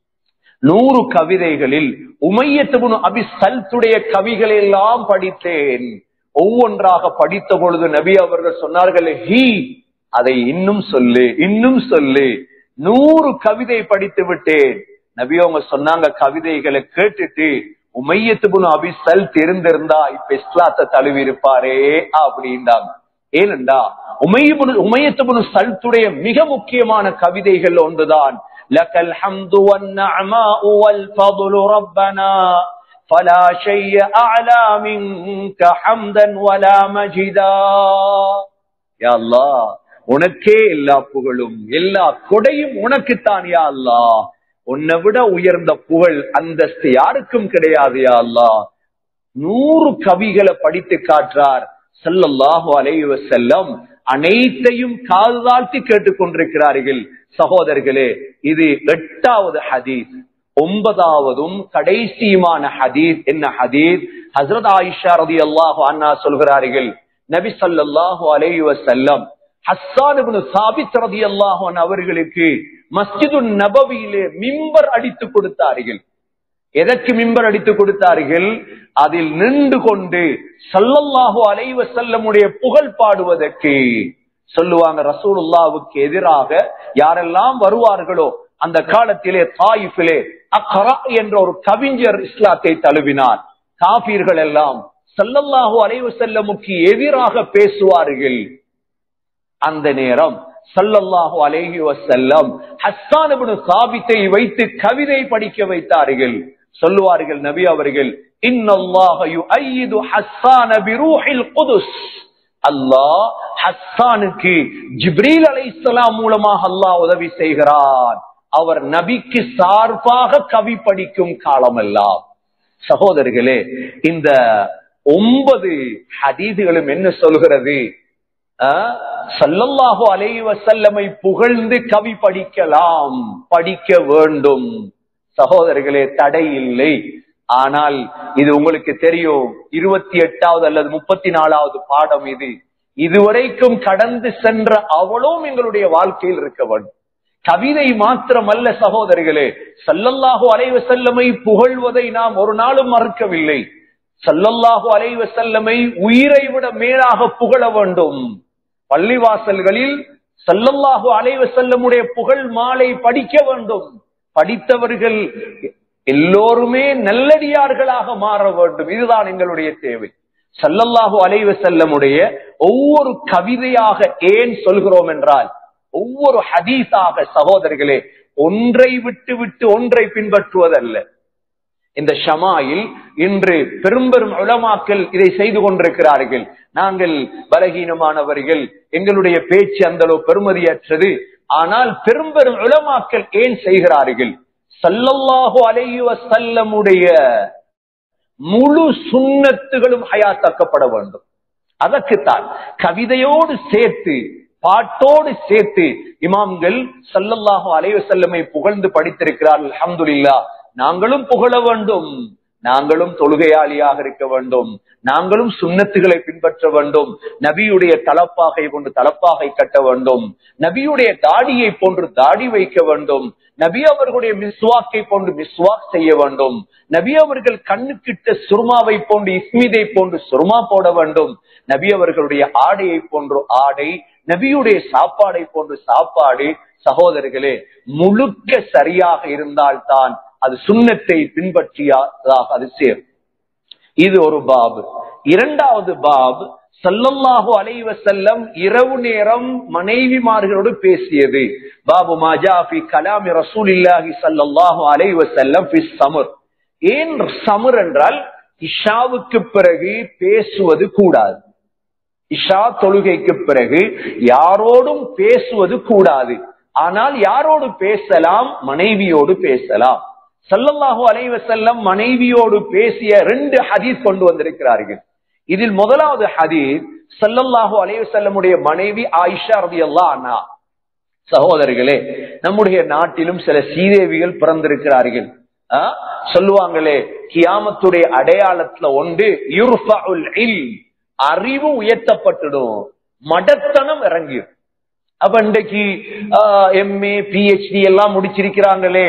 நூறு கவிதைகளில் உமையத் இப்னு அபி சல்துடைய கவிகளை எல்லாம் படித்தேன். ஒவ்வொன்றாக படித்த பொழுது நபி அவர்கள் சொன்னார்கள், ஹி அதை இன்னும் சொல்லு, இன்னும் சொல்லு. நூறு கவிதை படித்து விட்டேன். நபி அவங்க சொன்னாங்க, கவிதைகளை கேட்டுட்டு உமையத் இப்னு அபி சல்த் இருந்திருந்தா இப்ப இஸ்லாத்தை தழுவி இருப்பாரே அப்படின்றாங்க. ஏனென்றா உமையத் உமையத் இப்னு சல்த்துடைய மிக முக்கியமான கவிதைகள் ஒன்றுதான், லக்கல் ஹம்து வன்னஅமாஉ வல் ஃபضل ரப்பனா ஃபலா ஷைஅ அஅலா மின்க ஹம்தன் வலா மஜிதா. யா அல்லாஹ், உனக்கே எல்லா புகழும், எல்லா கொடையும் உனக்குத்தான் யா அல்லாஹ். உன்னை விட உயர்ந்த புகழ் அந்தஸ்து யாருக்கும் கிடையாது யா அல்லாஹ். நூறு கவிகளை படித்து காற்றார் ஸல்லல்லாஹு அலைஹி வஸல்லம். அனைத்தையும் காது தாழ்த்தி கேட்டுக் கொண்டிருக்கிறார்கள். சகோதரர்களே, இது எட்டாவது ஹதீஸ். ஒன்பதாவதும் கடைசியுமான ஹதீஸ் என்ன ஹதீஸ்? ஹஸ்ரத் ஆயிஷா ரலியல்லாஹு அன்ஹா சொல்கிறார்கள், நபி ஸல்லல்லாஹு அலைஹி வஸல்லம் ஹஸ்ஸான் இப்னு சாபித் ரலியல்லாஹு அன்ஹு அவர்களுக்கு மஸ்ஜிதுன் நபவியிலே மிம்பர் அடித்து கொடுத்தார்கள். எதற்கு மிம்பர் அடித்து கொடுத்தார்கள்? அதில் நின்று கொண்டு ஸல்லல்லாஹு அலைஹி வஸல்லமுடைய புகழ் பாடுவதற்கு. சொல்லுவாங்க, ரசூலுல்லாஹ்வுக்கு எதிராக யாரெல்லாம் வருவார்களோ அந்த காலத்திலே தாயிஃபிலே அக்ரா என்ற ஒரு கவிஞர் இஸ்லாத்தை தழுவினார். காபீர்கள் எல்லாம் ஸல்லல்லாஹு அலைஹி வஸல்லமுக்கு எதிராக பேசுவார்கள். அந்த நேரம் ஸல்லல்லாஹு அலைஹி வஸல்லம் ஹஸ்ஸான் இப்னு சாபித்தை வைத்து கவிதை படிக்க வைத்தார்கள். சொல்லுவார்கள் நபி அவர்கள், இன்னல்லாஹ யுஅய்யிது ஹஸ்ஸான பிரூஹில் குதுஸ். அல்லாஹ் ஹஸ்ஸானுக்கு ஜிப்ரீல் அலைஹிஸ்ஸலாம் மூலமாக அல்லாஹ் உதவி செய்கிறான். அவர் நபிக்கு சார்பாக கவி படிக்கும் காலமெல்லாம். சகோதரர்களே, இந்த ஒன்பது ஹதீதுகளும் என்ன சொல்கிறது? ஸல்லல்லாஹு அலைஹி வஸல்லமை புகழ்ந்து கவி படிக்கலாம், படிக்க வேண்டும். சகோதரர்களே, தடை இல்லை. ஆனால் இது உங்களுக்கு தெரியும், இருபத்தி எட்டாவது அல்லது முப்பத்தி நாலாவது பாடம் இது. இதுவரைக்கும் கடந்து சென்ற அவளும் எங்களுடைய வாழ்க்கையில் இருக்க வேண்டும். கவிதை மாத்திரமல்ல சகோதரிகளே, ஸல்லல்லாஹு அலைஹி வஸல்லமை புகழ்வதை நாம் ஒரு நாளும் மறுக்கவில்லை. ஸல்லல்லாஹு அலைஹி வஸல்லமை உயிரை விட மேலாக புகழ வேண்டும். பள்ளிவாசல்களில் ஸல்லல்லாஹு அலைஹி வஸல்லமுடைய புகழ் மாலை படிக்க வேண்டும். படித்தவர்கள் எல்லோருமே நல்லடியார்களாக மாற வேண்டும். இதுதான் எங்களுடைய தேவை. ஸல்லல்லாஹு அலைஹி வஸல்லமுடைய ஒவ்வொரு கவிதையாக ஏன் சொல்கிறோம் என்றால், ஒவ்வொரு ஹதீஸாக சகோதரர்களே, ஒன்றை விட்டு விட்டு ஒன்றை பின்பற்றுவதல்ல. இந்த ஷமாயில் இன்று பெரும்பெரும் உலமாக்கள் இதை செய்து கொண்டிருக்கிறார்கள். நாங்கள் பலகீனமானவர்கள், எங்களுடைய பேச்சு அந்த அளவு பெருமதியற்றது. ஆனால் பெரும்பெரும் உலமாக்கள் ஏன் செய்கிறார்கள்? ஸல்லல்லாஹு அலைஹி வஸல்லமுடைய முழு சுன்னத்துகளும் ஹயாத்தாக்கப்பட வேண்டும். அதற்குத்தான் கவிதையோடு சேர்த்து, பாட்டோடு சேர்த்து இமாம்கள் ஸல்லல்லாஹு அலைஹி வஸல்லமை புகழ்ந்து படித்திருக்கிறார்கள். அல்ஹம்துலில்லாஹ். நாங்களும் புகழ வேண்டும். நாங்களும் தொழுகையாளியாக இருக்க வேண்டும். நாங்களும் சுன்னத்துகளை பின்பற்ற வேண்டும். நபியுடைய தலப்பாகை போன்று தலப்பாகை கட்ட வேண்டும். நபியுடைய தாடியை போன்று தாடி வைக்க வேண்டும். நபி அவர்களுடைய மிஸ்வாக்கை போன்று மிஸ்வாக் செய்ய வேண்டும். நபி அவர்கள் கண்ணுக்கிட்ட சுர்மாவை போன்று இஸ்மிதை போன்று சுர்மா போட வேண்டும். நபி அவர்களுடைய ஆடையை போன்று ஆடை, நபியுடைய சாப்பாடை போன்று சாப்பாடு. சகோதரர்களே, முழுக்க சரியாக இருந்தால்தான் அது சுன்னத்தை பின்பற்றியதாக அது சேரும். இது ஒரு பாப். இரண்டாவது பாப், ஸல்லல்லாஹு அலைஹி வஸல்லம் இரவு நேரம் மனைவிமார்களோடு பேசியது. பாபு மா ஜா ஃபீ கலாமி ரசூலில்லாஹி ஸல்லல்லாஹு அலைஹி வஸல்லம் ஃபீ ஸம்ர். ஏன் ஸம்ர் என்றால், இஷாவுக்கு பிறகு பேசுவது கூடாது. இஷா தொழுகைக்கு பிறகு யாரோடும் பேசுவது கூடாது. ஆனால் யாரோடு பேசலாம்? மனைவியோடு பேசலாம். ஸல்லல்லாஹு அலைஹி வஸல்லம் மனைவியோடு பேசிய ரெண்டு ஹதீஸ் கொண்டு வந்திருக்கிறார்கள். இதில் முதலாவது ஹதீஸ், ஸல்லல்லாஹு அலைஹி வஸல்லமுடைய மனைவி ஆயிஷா ரலியல்லாஹு அன்ஹா. சகோதரர்களே, நம்முடைய நாட்டிலும் சில சீதேவிகள் பிறந்திருக்கிறார்கள். சொல்லுவாங்களே, கியாமத்துடைய அடையாளத்துல ஒன்று யுர்ஃபஉல் இல்ம், அறிவு உயர்த்தப்பட்டுடும், மடத்தனம் இறங்கிடும். அப்ப இன்றைக்கு எம்ஏ பிஹெச்டி எல்லாம் முடிச்சிருக்கிறாங்களே,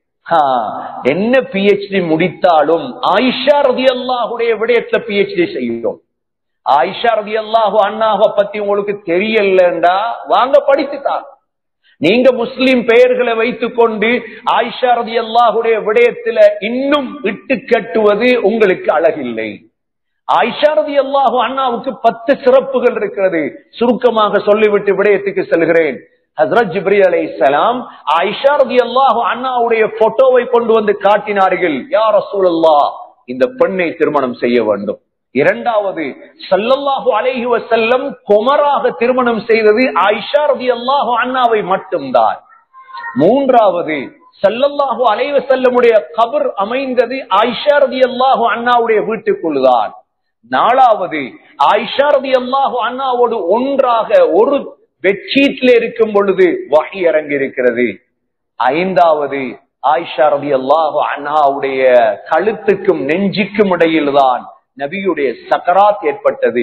என்ன பிஹெச்டி முடித்தாலும் ஆயிஷா ரலியல்லாஹுடைய விடயத்துல பிஹெச்டி செய்யும். ஆயிஷா ரலியல்லாஹு அன்ஹாவை பத்தி உங்களுக்கு தெரியலண்டா வாங்க படித்துட்டாங்க. நீங்க முஸ்லிம் பெயர்களை வைத்துக் கொண்டு ஆயிஷா ரலியல்லாஹுடைய விடயத்துல இன்னும் இட்டு கட்டுவது உங்களுக்கு அழகில்லை. ஆயிஷா ரலியல்லாஹு அன்ஹாவுக்கு பத்து சிறப்புகள் இருக்கிறது. சுருக்கமாக சொல்லிவிட்டு விடயத்துக்கு செல்கிறேன். ஹஸ்ரத் ஜிப்ரீல் அலைஹிஸ்ஸலாம் ஆயிஷா ரலியல்லாஹு அன்ஹாவுடைய போட்டோவை கொண்டு வந்து காட்டினார்கள். யா ரசூலல்லாஹ், இந்த பெண்ணை திருமணம் செய்ய வேண்டும். இரண்டாவது, ஸல்லல்லாஹு அலைஹி வஸல்லம் குமராக திருமணம் செய்தது ஆயிஷா ரலியல்லாஹு அன்ஹாவை மட்டும்தான். மூன்றாவது, ஸல்லல்லாஹு அலைஹி வஸல்லமுடைய கபர் அமைந்தது ஆயிஷா ரலியல்லாஹு அன்ஹாவுடைய வீட்டுக்குள்தான். நாலாவது, ஆயிஷா ரலியல்லாஹு அன்ஹாவோடு ஒன்றாக ஒரு பெட்ஷீட்ல இருக்கும் பொழுது வஹி இறங்கி இருக்கிறது. ஐந்தாவது, ஆயிஷா ரலியல்லாஹு அன்ஹாவுடைய கழுத்துக்கும் நெஞ்சுக்கும் இடையில்தான் நபியுடைய சக்கராத் ஏற்பட்டது.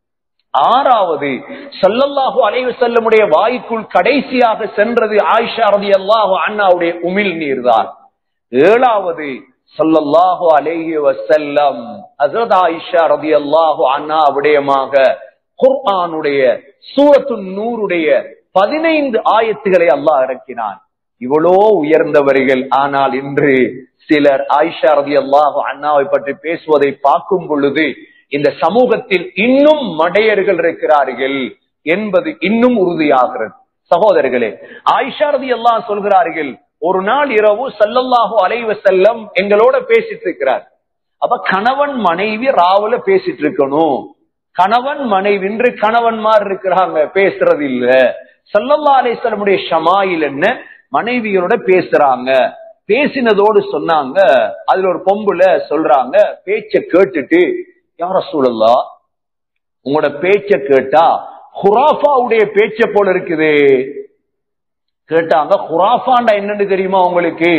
ஆறாவது, ஸல்லல்லாஹு அலைஹி வஸல்லமுடைய வாய்க்குள் கடைசியாக சென்றது ஆயிஷா ரலியல்லாஹு அன்ஹாவுடைய உமிழ் நீர்தான். ஏழாவது, ஸல்லல்லாஹு அலைஹி வஸல்லம் ஹஜ்ரத் ஆயிஷா ரலியல்லாஹு அன்ஹா விடயமாக குர்ஆனுடைய சூரத்துன் நூருடைய பதினைந்து ஆயத்துகளை அல்லாஹ் இறக்கினான். இவ்வளோ உயர்ந்தவர்கள். ஆனால் இன்று சிலர் ஆயிஷா ரலியல்லாஹு அன்ஹாவை பற்றி பேசுவதை பார்க்கும் பொழுது இந்த சமூகத்தில் இன்னும் மடையர்கள் இருக்கிறார்கள் என்பது இன்னும் உறுதியாகிறது. சகோதரர்களே, ஆயிஷா ரலியல்லாஹு சொல்கிறார்கள், ஒரு நாள் இரவு ஸல்லல்லாஹு அலைஹி வஸல்லம் எங்களோட பேசிட்டு இருக்கிறார். அப்ப கணவன் மனைவி ராவுல பேசிட்டு இருக்கணும். கணவன் மனைவி இன்று கணவன்மார் இருக்கிறாங்க, பேசுறது இல்ல. ஸல்லல்லாஹு அலைஹி வஸல்லமுடைய ஷமாயில் என்ன, மனைவிகளோட பேசுறாங்க. பேசினதோடு சொன்னாங்க, அதுல ஒரு பொம்புல சொல்றாங்க, பேச்ச கேட்டுட்டு, யா ரசூலல்லாஹ், உங்களோட பேச்ச கேட்டா ஹுராஃபாவுடைய பேச்ச போல இருக்குது. கேட்டாங்க, ஹுராஃபாண்டா என்னன்னு தெரியுமா உங்களுக்கு?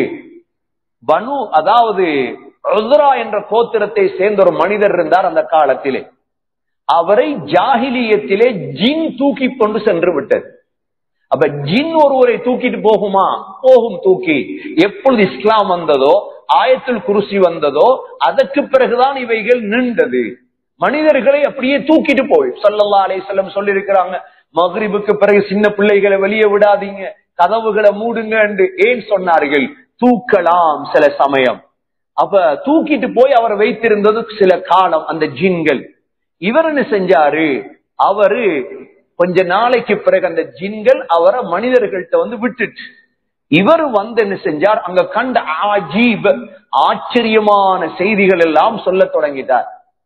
பனு, அதாவது உஸ்ரா என்ற கோத்திரத்தை சேர்ந்த ஒரு மனிதர் இருந்தார் அந்த காலத்திலே. அவரை ஜாஹிலியத்திலே ஜின் தூக்கி கொண்டு சென்று விட்டது. அப்ப ஜின் ஒருவரை தூக்கிட்டு போகுமா? போகும். தூக்கி எப்பொழுது இஸ்லாம் வந்ததோ, ஆயத்துல் குர்சி வந்ததோ, அதற்கு பிறகுதான் இவைகள் நின்றது. மனிதர்களை அப்படியே தூக்கிட்டு போய் ஸல்லல்லாஹு அலைஹி வஸல்லம் சொல்லி இருக்கிறாங்க, மக்ரிபுக்கு பிறகு சின்ன பிள்ளைகளை வெளியே விடாதீங்க, கதவுகளை மூடுங்க என்று ஏன் சொன்னார்கள்? தூக்கலாம் சில சமயம். அப்ப தூக்கிட்டு போய் அவர் வைத்திருந்தது சில காலம் அந்த ஜின்கள். இவர் என்ன செஞ்சாரு? அவரு கொஞ்ச நாளைக்கு பிறகு அந்த ஜின்கள் அவரை மனிதர்கள்ட்ட வந்து விட்டுட்டு இவர் வந்து என்ன செஞ்சார்? அங்க கண்ட ஆஜீப், ஆச்சரியமான செய்திகள் எல்லாம் சொல்ல தொடங்கிட்டார்.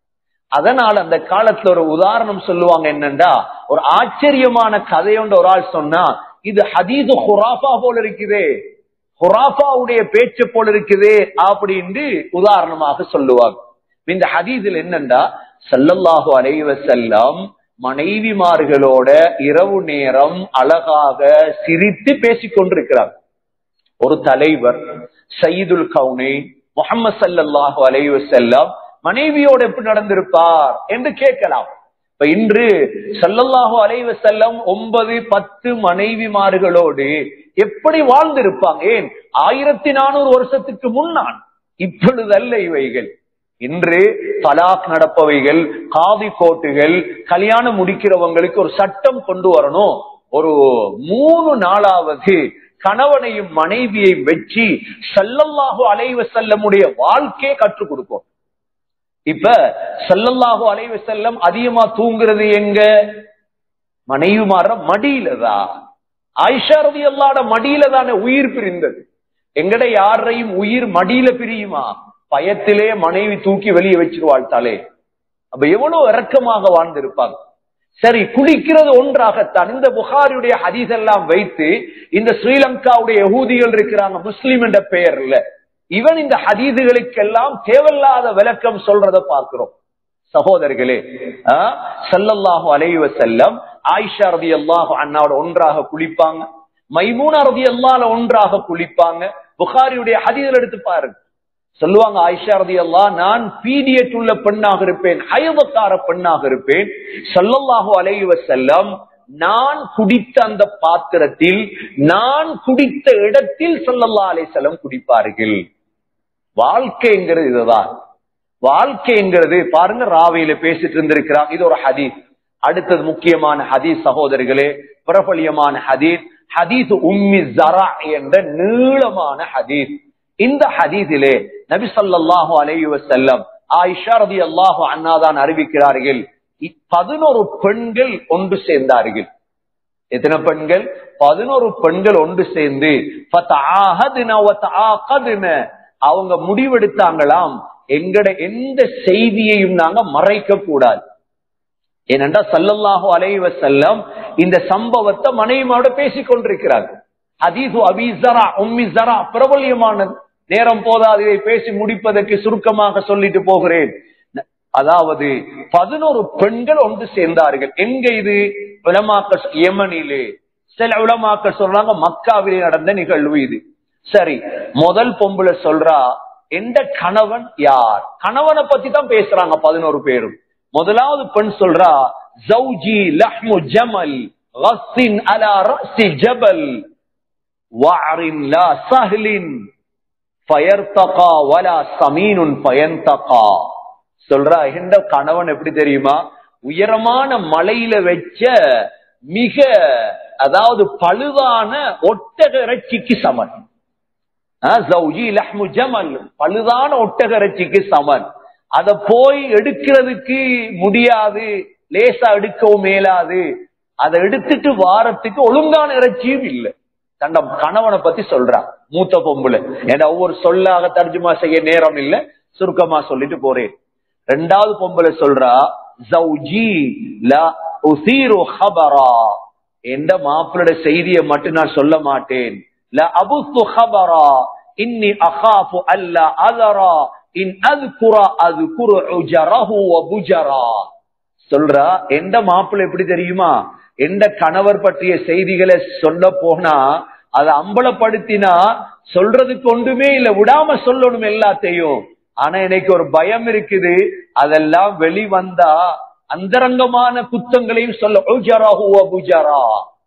அதனால அந்த காலத்துல ஒரு உதாரணம் சொல்லுவாங்க, என்னண்டா, ஒரு ஆச்சரியமான கதையொன்று ஒரு ஆள் சொன்னா, இது ஹதீது ஹுராஃபா போல இருக்குதே, ஹுராஃபாவுடைய பேச்சு போல இருக்குதே அப்படின்னு உதாரணமாக சொல்லுவாங்க. இந்த ஹதீஸில் என்னண்டா, ஸல்லல்லாஹு அலைஹி வஸல்லம் மனைவிமார்களோட இரவு நேரம் அழகாக சிரித்து பேசிக் கொண்டிருக்கிறார். ஒரு தலைவர் சையதுல் கௌனைன் முஹம்மது ஸல்லல்லாஹு அலைஹி வஸல்லம் மனைவியோடு எப்படி நடந்திருப்பார் என்று கேட்கலாம். இப்ப இன்று ஸல்லல்லாஹு அலைஹி வஸல்லம் ஒன்பது பத்து மனைவிமார்களோடு எப்படி வாழ்ந்திருப்பாங்க? ஏன் ஆயிரத்தி நானூறு வருஷத்துக்கு முன்னால், இப்பொழுதல்ல இவைகள். இன்று தலாக் நடப்பவைகள், காதி கோட்டுகள், கல்யாணம் முடிக்கிறவங்களுக்கு ஒரு சட்டம் கொண்டு வரணும். ஒரு மூணு நாளாவது கணவனையும் மனைவியை வெற்றி ஸல்லல்லாஹு அலைஹி வஸல்லமுடைய வாழ்க்கையை கற்றுக் கொடுப்போம். இப்ப ஸல்லல்லாஹு அலைஹி வஸல்லம் அதிகமா தூங்குறது எங்க? மனைவிமார மடியிலதான். ஆயிஷா ரலியல்லாஹு மடியில தானே உயிர் பிரிந்தது. எங்கட யாரையும் உயிர் மடியில பிரியுமா? பயத்திலே மனைவி தூக்கி வெளியே வச்சிருவாள் தலே. அப்ப எவ்வளவு இரக்கமாக வாழ்ந்திருப்பாங்க. சரி, குளிக்கிறது ஒன்றாகத்தான். இந்த புகாரியுடைய ஹதீஸ் எல்லாம் வைத்து இந்த ஸ்ரீலங்காவுடைய யஹூதிகள் இருக்கிறாங்க முஸ்லிம் என்ற பெயர்ல, இவன் இந்த ஹதீதுகளுக்கெல்லாம் தேவையில்லாத விளக்கம் சொல்றத பார்க்கிறோம். சகோதரர்களே, ஸல்லல்லாஹு அலைஹி வஸல்லம் ஆயிஷா ரலியல்லாஹு அன்ஹாவோட ஒன்றாக குளிப்பாங்க, மைமூனா ரலியல்லாஹு ஒன்றாக குளிப்பாங்க. புகாரியுடைய ஹதீஸ்ல எடுத்து பாருங்க, சொல்லுவாங்க ஆயிஷா ரலியல்லாஹு, நான் பீரியட் உள்ள பெண்ணாக இருப்பேன், ஹைவக்கார பெண்ணாக இருப்பேன். ஸல்லல்லாஹு அலைஹி வஸல்லம் நான் குடித்த அந்த பாத்திரத்தில், நான் குடித்த இடத்தில் ஸல்லல்லாஹு அலைஹி வஸல்லம் குடிப்பார்கள். வாழ்க்கைங்கிறது இதுதான். வாழ்க்கைங்கிறது பாருங்க, ராவியில பேசிட்டு இருந்திருக்கிறாங்க. இது ஒரு ஹதீஸ். அடுத்தது முக்கியமான ஹதீஸ் சகோதரர்களே, பிரபலியமான ஹதீஸ், ஹதீஸ் உம்மி ஸரா என்ற நீளமான ஹதீஸ். இந்த ஹதீஸிலே நபி ஸல்லல்லாஹு அலைஹி வஸல்லம் ஆயிஷா ரலியல்லாஹு அன்ஹா தான் அறிவிக்கிறார்கள், பதினோரு பெண்கள் ஒன்று சேர்ந்தார்கள். எத்தனை பெண்கள்? பதினோரு பெண்கள் ஒன்று சேர்ந்து அவங்க முடிவெடுத்தாங்களாம், எங்கட எந்த செய்தியையும் நாங்க மறைக்க கூடாது. ஏனென்றா ஸல்லல்லாஹு அலைஹி வஸல்லம் இந்த சம்பவத்தை மனைவியோட பேசிக் கொண்டிருக்கிறார்கள். ஹதீஸ் அபீ ஸரா உம்மி ஸரா பிரபல்யமானது. நேரம் போதாது, இதை பேசி முடிப்பதற்கு சுருக்கமாக சொல்லிட்டு போகிறேன். அதாவது பதினோரு பெண்கள் ஒன்று சேர்ந்தார்கள். எங்க இது? உலமாக்கள் யமனிலே, சில உலமாக்கள் சொல்றாங்க மக்காவிலே நடந்த நிகழ்வு இது. சரி, முதல் பொம்புல சொல்றா, எந்த கணவன் யார்? கணவனை பத்தி தான் பேசுறாங்க பதினோரு பேரும். முதலாவது பெண் சொல்றா, ஜௌஜி லஹ்மு ஜமல் கஸ்ஸின் அலா ரஸி ஜபல் வஅரின் லா சஹ்லின் ஃபயர்தகா வலா ஸமீனுன் ஃபயன்தகா. சொல்றா, இந்த கணவன் எப்படி தெரியுமா? உயரமான மலையில வச்ச மிக அதாவது பழுதான ஒட்டக இறைச்சிக்கு சமன். ஜௌஜி லஹ்மு ஜமல், பழுதான ஒட்டக இறைச்சிக்கு சமன். அத போய் எடுக்கிறதுக்கு முடியாது, லேசா எடுக்கவும் மேலாது. அதை எடுத்துட்டு வாரத்துக்கு ஒழுங்கான இறைச்சியும் இல்லை. தண்ட கணவனை பத்தி சொல்றா மூத்த பொம்புல. ஏன்னா ஒவ்வொரு சொல்லாக தர்ஜுமா செய்ய நேரம் இல்லை, சுருக்கமா சொல்லிட்டு போறேன். ரெண்டாவது பொம்புல சொல்றா, ஜௌஜி லா உஸீரு ஹபரா, என்ற மாப்பிளோட செய்தியை மட்டும் நான் சொல்ல மாட்டேன். லா அபுத்து ஹபரா இன்னி அகாஃபு அல்லா அதரா இன் அத்குரா அத்குரு உஜரஹு வ புஜரா. சொல்றா, எந்த மாப்பிள்ளை எப்படி தெரியுமா? எந்த கணவர் பற்றிய செய்திகளை சொல்ல போனா அதை அம்பலப்படுத்தினா சொல்றதுக்கு ஒன்றுமே இல்ல, விடாம சொல்லணும் எல்லாத்தையும். ஆனா எனக்கு ஒரு பயம் இருக்குது, அதெல்லாம் வெளிவந்தா அந்தரங்கமான குத்தங்களையும் சொல்ல. உஜரஹு வ புஜரா.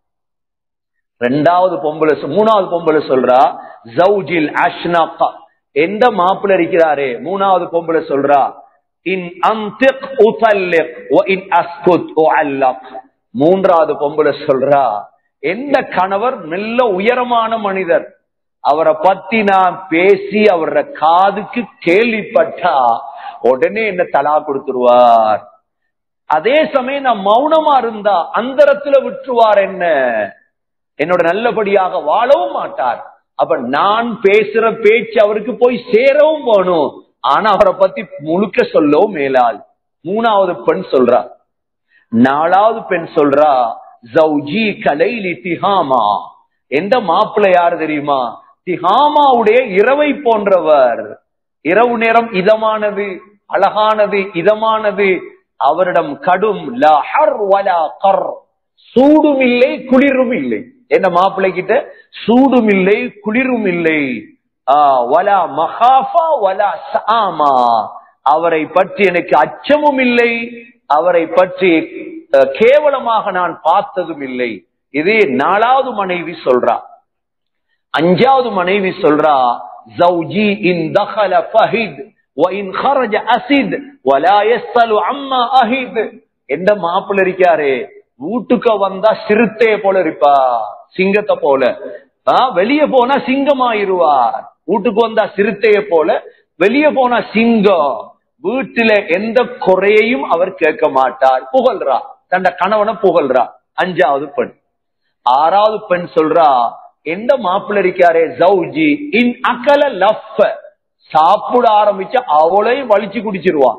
ரெண்டாவது பொம்பளை மூணாவது பொம்பளை சொல்றா, ஜௌஜில் அஷ்னக, எந்த மாப்பிள்ளை இருக்கிறாரே மூணாவது பொம்பளை சொல்றா, இன் அன்திக் உதல்லிக் வ இன் அஸ்குத் உஅல்லக். மூன்றாவது பொம்பளை சொல்றா, எந்த கணவர் நல்ல உயரமான மனிதர், அவரை பத்தி நான் பேசி அவர காதுக்கு கேள்விப்பட்டா உடனே என்ன தலா கொடுத்துருவார். அதே சமயம் நான் மௌனமா இருந்தா அந்தரத்துல விட்டுருவார், என்ன என்னோட நல்லபடியாக வாழவும் மாட்டார். அப்ப நான் பேசுற பேச்சு அவருக்கு போய் சேரவும் போகணும், ஆனா அவரை பத்தி முழுக்க சொல்லவும் மேலால். மூணாவது பெண் சொல்றா. நாலாவது பெண் சொல்றா, ஜௌஜி கலைலி திஹாமா, எந்த மாப்பிள்ளை யாரு தெரியுமா? திஹாமாவுடைய இரவை போன்றவர். இரவு நேரம் இதமானது, அழகானது, இதமானது. அவரிடம் கடும் லா ஹர் வலா கர், சூடும் இல்லை குளிரும் இல்லை. என்ன மாப்பிள்ளை கிட்ட சூடும் இல்லை குளிரும் இல்லை. வலா மகாஃபா வலா சாமா, அவரை பற்றி எனக்கு அச்சமும் இல்லை, அவரை பற்றி கேவலமாக நான் பார்த்ததும் இல்லை. இது நாலாவது மனைவி சொல்றா. அஞ்சாவது மனைவி சொல்றா, ஜௌஜி இன் தஹல ஃபஹித் வ இன் خرج அஸித் வலா யஸ்அலு அம்மா அஹித். எந்த மாப்பிள்ளை இருக்காரு, வீட்டுக்கு வந்தா சிறுத்தைய போல இருப்பா, சிங்கத்தை போல. வெளியே போனா சிங்கமாயிருவார். வீட்டுக்கு வந்தா சிறுத்தைய போல, வெளியே போனா சிங்கம். வீட்டுல எந்த குறையையும் அவர் கேட்க மாட்டார். புகழ்றா, தன்னை கணவனை புகழ்றா. அஞ்சாவது பெண். ஆறாவது பெண் சொல்றா, எந்த மாப்பிள்ளை இருக்காரே, ஜௌஜி இன் அகல லஃப, சாப்பிட ஆரம்பிச்சா அவளையும் வலிச்சு குடிச்சிருவான்.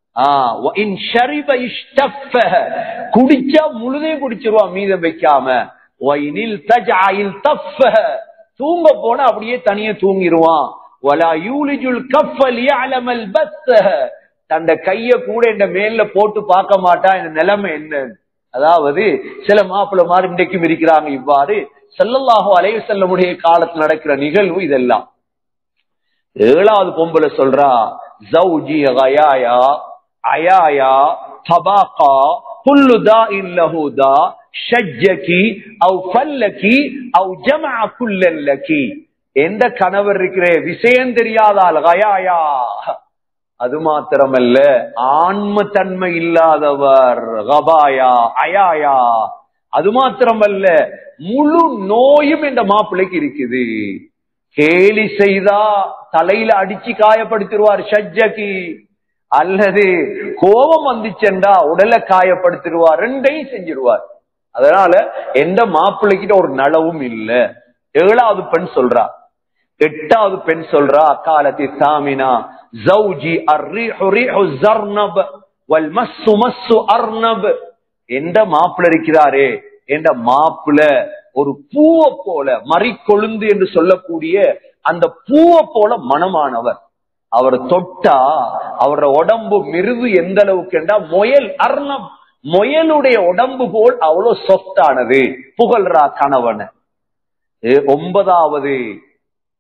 குடிச்சா முழுதையும் குடிச்சிருவான், மீதம் வைக்காம. தூங்க போன அப்படியே தனியே தூங்கிடுவான். தந்த கைய கூட இந்த மேல போட்டு பார்க்க மாட்டான். இந்த நிலைமை என்ன? அதாவது சில மாப்பிள்ளை மாதிரி இன்றைக்கும் இருக்கிறாங்க. இவ்வாறு ஸல்லல்லாஹு அலைஹி வஸல்லமுடைய காலத்தில் நடக்கிற நிகழ்வு இதெல்லாம். ஏழாவது பொம்பளை சொல்றா, ஜௌஜி கயாயா அயாயா தபாகா குல்லு தாஇன் லஹு தா ஷஜ்ஜகி அவ் ஃபல்லகி அவ் ஜமஅ குல்லன் லகி. எந்த கணவர் இருக்கிற விஷயம் தெரியாதால் கயாயா, அது மாத்திரமல்ல ஆன்ம தன்மை இல்லாதவர். கபாயா அயாயா, அது மாத்திரமல்ல முழு நோயும் இந்த மாப்பிள்ளைக்கு இருக்குது. கேலி செய்தா தலையில அடிச்சு காயப்படுத்திடுவார் ஷஜ்ஜகி, அல்லது கோபம் வந்துச்சென்றா உடலை காயப்படுத்திடுவார். ரெண்டையும் செஞ்சிருவார். அதனால எந்த மாப்பிள்ளைக்கிட்ட ஒரு நலவும் இல்ல. ஏழாவது பெண் சொல்றா. எட்டாவது பெண் சொல்றா, காலத்தி சாமினா ஜௌஜி அர்ரீஹு ரீஹு ஸர்னப் வல் மஸ்ஸு மஸ்ஸு அர்னப். எந்த மாப்பிள்ளை இருக்கிறாரே, எந்த மாப்பிள்ளை ஒரு பூவை போல, மறிக்கொழுந்து என்று சொல்லக்கூடிய அந்த பூவை போல மனமானவர். அவர் தொட்டா அவரோட உடம்பு மிருது எந்த அளவுக்கு என்றா முயல் அர்ணம், முயலுடைய உடம்பு போல் அவ்வளவு சொஃப்டானது. புகழ்றா கணவன். ஒன்பதாவது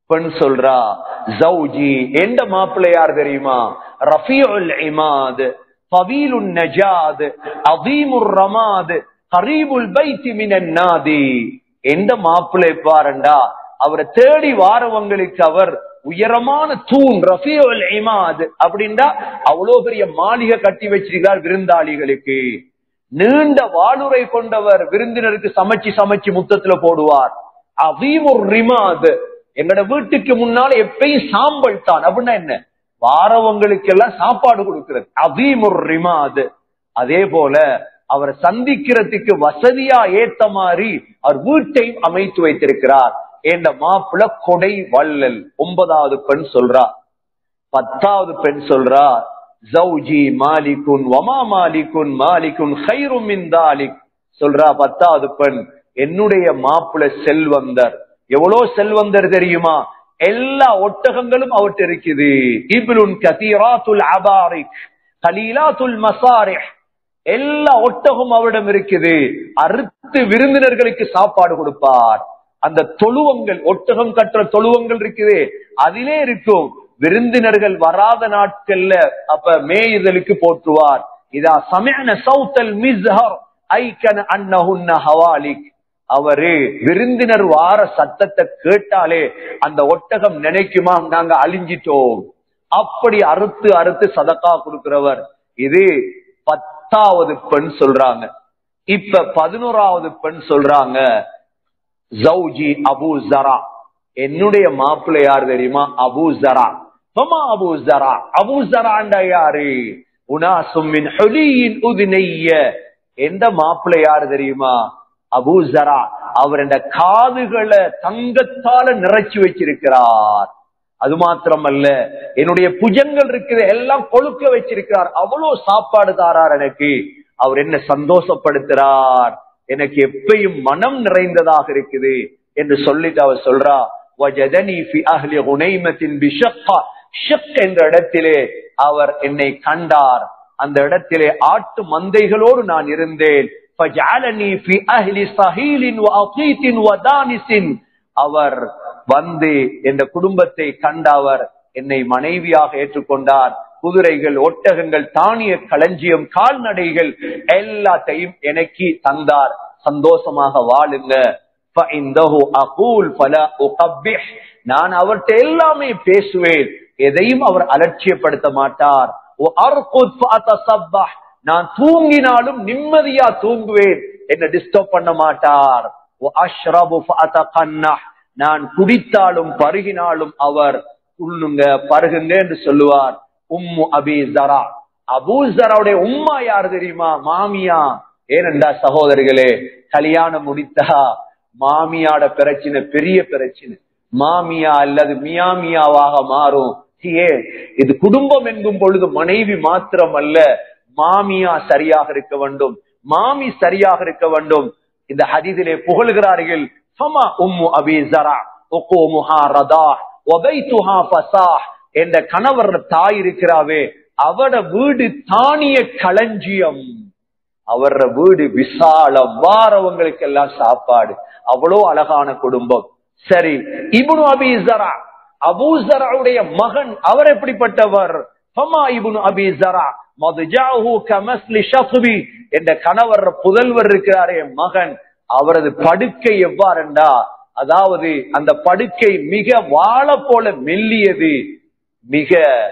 பெண் சொல்றா, ஜௌஜி எந்த மாப்பிள்ளை யார் தெரியுமா? ரஃபீஉல் இமாத், தவீலுன் நஜாத், அதீமுர் ரமாத், கரீபுல் பைத் மினன் நாதி. எந்த மாப்பிள்ளை பாருண்டா, அவரை தேடி வாரவங்களுக்கு அவர் உயரமான தூண், ரஃபீஉல் இமாத் அப்படின்னா அவ்வளவு பெரிய மாளிகை கட்டி வச்சிருக்கிறார் விருந்தாளிகளுக்கு. நீண்ட வாளுரை கொண்டவர், விருந்தினருக்கு சமைச்சு சமைச்சு முத்தத்துல போடுவார். அதீமுர் ரிமாத், எங்கட வீட்டுக்கு முன்னால எப்பயும் சாம்பல் தான். அப்படின்னா என்ன? வாரவங்களுக்கு எல்லாம் சாப்பாடு கொடுக்கிறது. அதீமுர் ரிமாத். அதே போல அவரை சந்திக்கிறதுக்கு வசதியா ஏத்த மாதிரி அவர் வீட்டையும் அமைத்து வைத்திருக்கிறார். என்ற மாப்பிள்ள கொடை வள்ளல். ஒன்பதாவது பெண் சொல்றா. பத்தாவது பெண் சொல்றா, ஜௌஜி மாலிகுன் வமா மாலிகுன் மாலிகுன் கைரும் மின் தாலிக். சொல்றா பத்தாவது பெண், என்னுடைய மாப்பிள்ள செல்வந்தர். எவ்வளவு செல்வந்தர் தெரியுமா? எல்லா ஒட்டகங்களும் அவர்கிட்ட இருக்குது. இப்லுன் கதீராத்துல் அபாரிக் கலீலாத்துல் மசாரிஹ், எல்லா ஒட்டகம் அவரிடம் இருக்குது. அறுத்து விருந்தினர்களுக்கு சாப்பாடு கொடுப்பார். அந்த தொழுவங்கள், ஒட்டகம் கட்டுற தொழுவங்கள் இருக்குது, அதிலே இருக்கும். விருந்தினர்கள் வராத நாட்கள்ல அப்ப மேயுதலுக்கு போற்றுவார். இதா சமிஅன சௌத்தல் மிஸ்ஹர் ஐகன அன்னஹுன்ன ஹவாலிக். அவரு விருந்தினர் வார சத்தத்தை கேட்டாலே அந்த ஒட்டகம் நினைக்குமா, நாங்க அழிஞ்சிட்டோம். அப்படி அறுத்து அறுத்து சதக்கா கொடுக்கிறவர். இது பத்தாவது பெண் சொல்றாங்க. இப்ப பதினோராவது பெண் சொல்றாங்க, ஜௌஜி அபூ ஜரா. என்னுடைய மாப்பிள்ளை யார் தெரியுமா? Abu Jara. Abu Jara, Abu ஜராண்டா யாரு? உனாசும் மின் ஹுலியின் உதினைய. எந்த மாப்பிள்ளை யாரு தெரியுமா? அபூ ஜரா. அவர் இந்த காதுகளை தங்கத்தால நிறைச்சு வச்சிருக்கிறார். அது மாத்திரமல்ல, என்னுடைய புஜங்கள் இருக்கிற எல்லாம் கொழுக்க வச்சிருக்கிறார். அவ்வளவு சாப்பாடு தாரார் எனக்கு. அவர் என்ன சந்தோஷப்படுத்துறார், எனக்கு எப்பயும் மனம் நிறைந்ததாக இருக்குது என்று சொல்லிட்டு அவர் சொல்றா, வஜதனி ஃபி அஹ்லி குனைமத்தின் பிஷக்கா. ஷக் என்ற இடத்திலே அவர் என்னை கண்டார். அந்த இடத்திலே ஆட்டு மந்தைகளோடு நான் இருந்தேன். ஃபஜஅலனி ஃபி அஹ்லி ஸஹீலின் வ அகீத்தின் வ தானிஸின். அவர் வந்து என்ற குடும்பத்தை கண்டவர் என்னை மனைவியாக ஏற்றுக்கொண்டார். குதிரைகள், ஒட்டகங்கள், தானிய களஞ்சியம், கால்நடைகள் எல்லாத்தையும் எனக்கு தந்தார். சந்தோஷமாக வாழுங்க. நான் அவர்கிட்ட எல்லாமே பேசுவேன், எதையும் அவர் அலட்சியப்படுத்த மாட்டார். நான் தூங்கினாலும் நிம்மதியா தூங்குவேன், என்ன டிஸ்டர்ப் பண்ண மாட்டார். நான் குடித்தாலும் பருகினாலும் அவர் உள்ளுங்க பருகுங்க என்று சொல்லுவார். உம்மு அபி ஜரா. அபூ ஜராவுடைய உம்மா யார் தெரியுமா? மாமியா. ஏனென்றா சகோதரிகளே, கல்யாணம் முடித்தா மாமியாட பிரச்சனை பெரிய பிரச்சனை. மாமியா அல்லது மியாமியாவாக மாறும். இது குடும்பம் என்கும் பொழுது மனைவி மாத்திரம் அல்ல, மாமியா சரியாக இருக்க வேண்டும், மாமி சரியாக இருக்க வேண்டும். இந்த ஹதீஸிலே புகழ்கிறார்கள், ஃபமா உம்மு அபி ஜரா உகூமுஹா ரதாஹ் வ பைத்துஹா ஃபஸாஹ். என்ற கணவர் தாய் இருக்கிறாவே, அவட வீடு தானிய களஞ்சியம், அவர வீடு விசாலம், வாரவங்களுக்கு எல்லாம் சாப்பாடு. அவ்வளோ அழகான குடும்பம். சரி, இப்னு அபி ஜரா, அபூ ஜராவுடைய மகன், அவர் எப்படிப்பட்டவர்? ஃபமா இப்னு அபி ஜரா மத்ஜாஹு கமஸ்லி ஷஃபி. என்ற கணவர் புதல்வர் இருக்கிறாரே மகன், அவரது படுக்கை எவ்வாறென்றா, அதாவது அந்த படுக்கை மிக வாழ போல மெல்லியது, மிக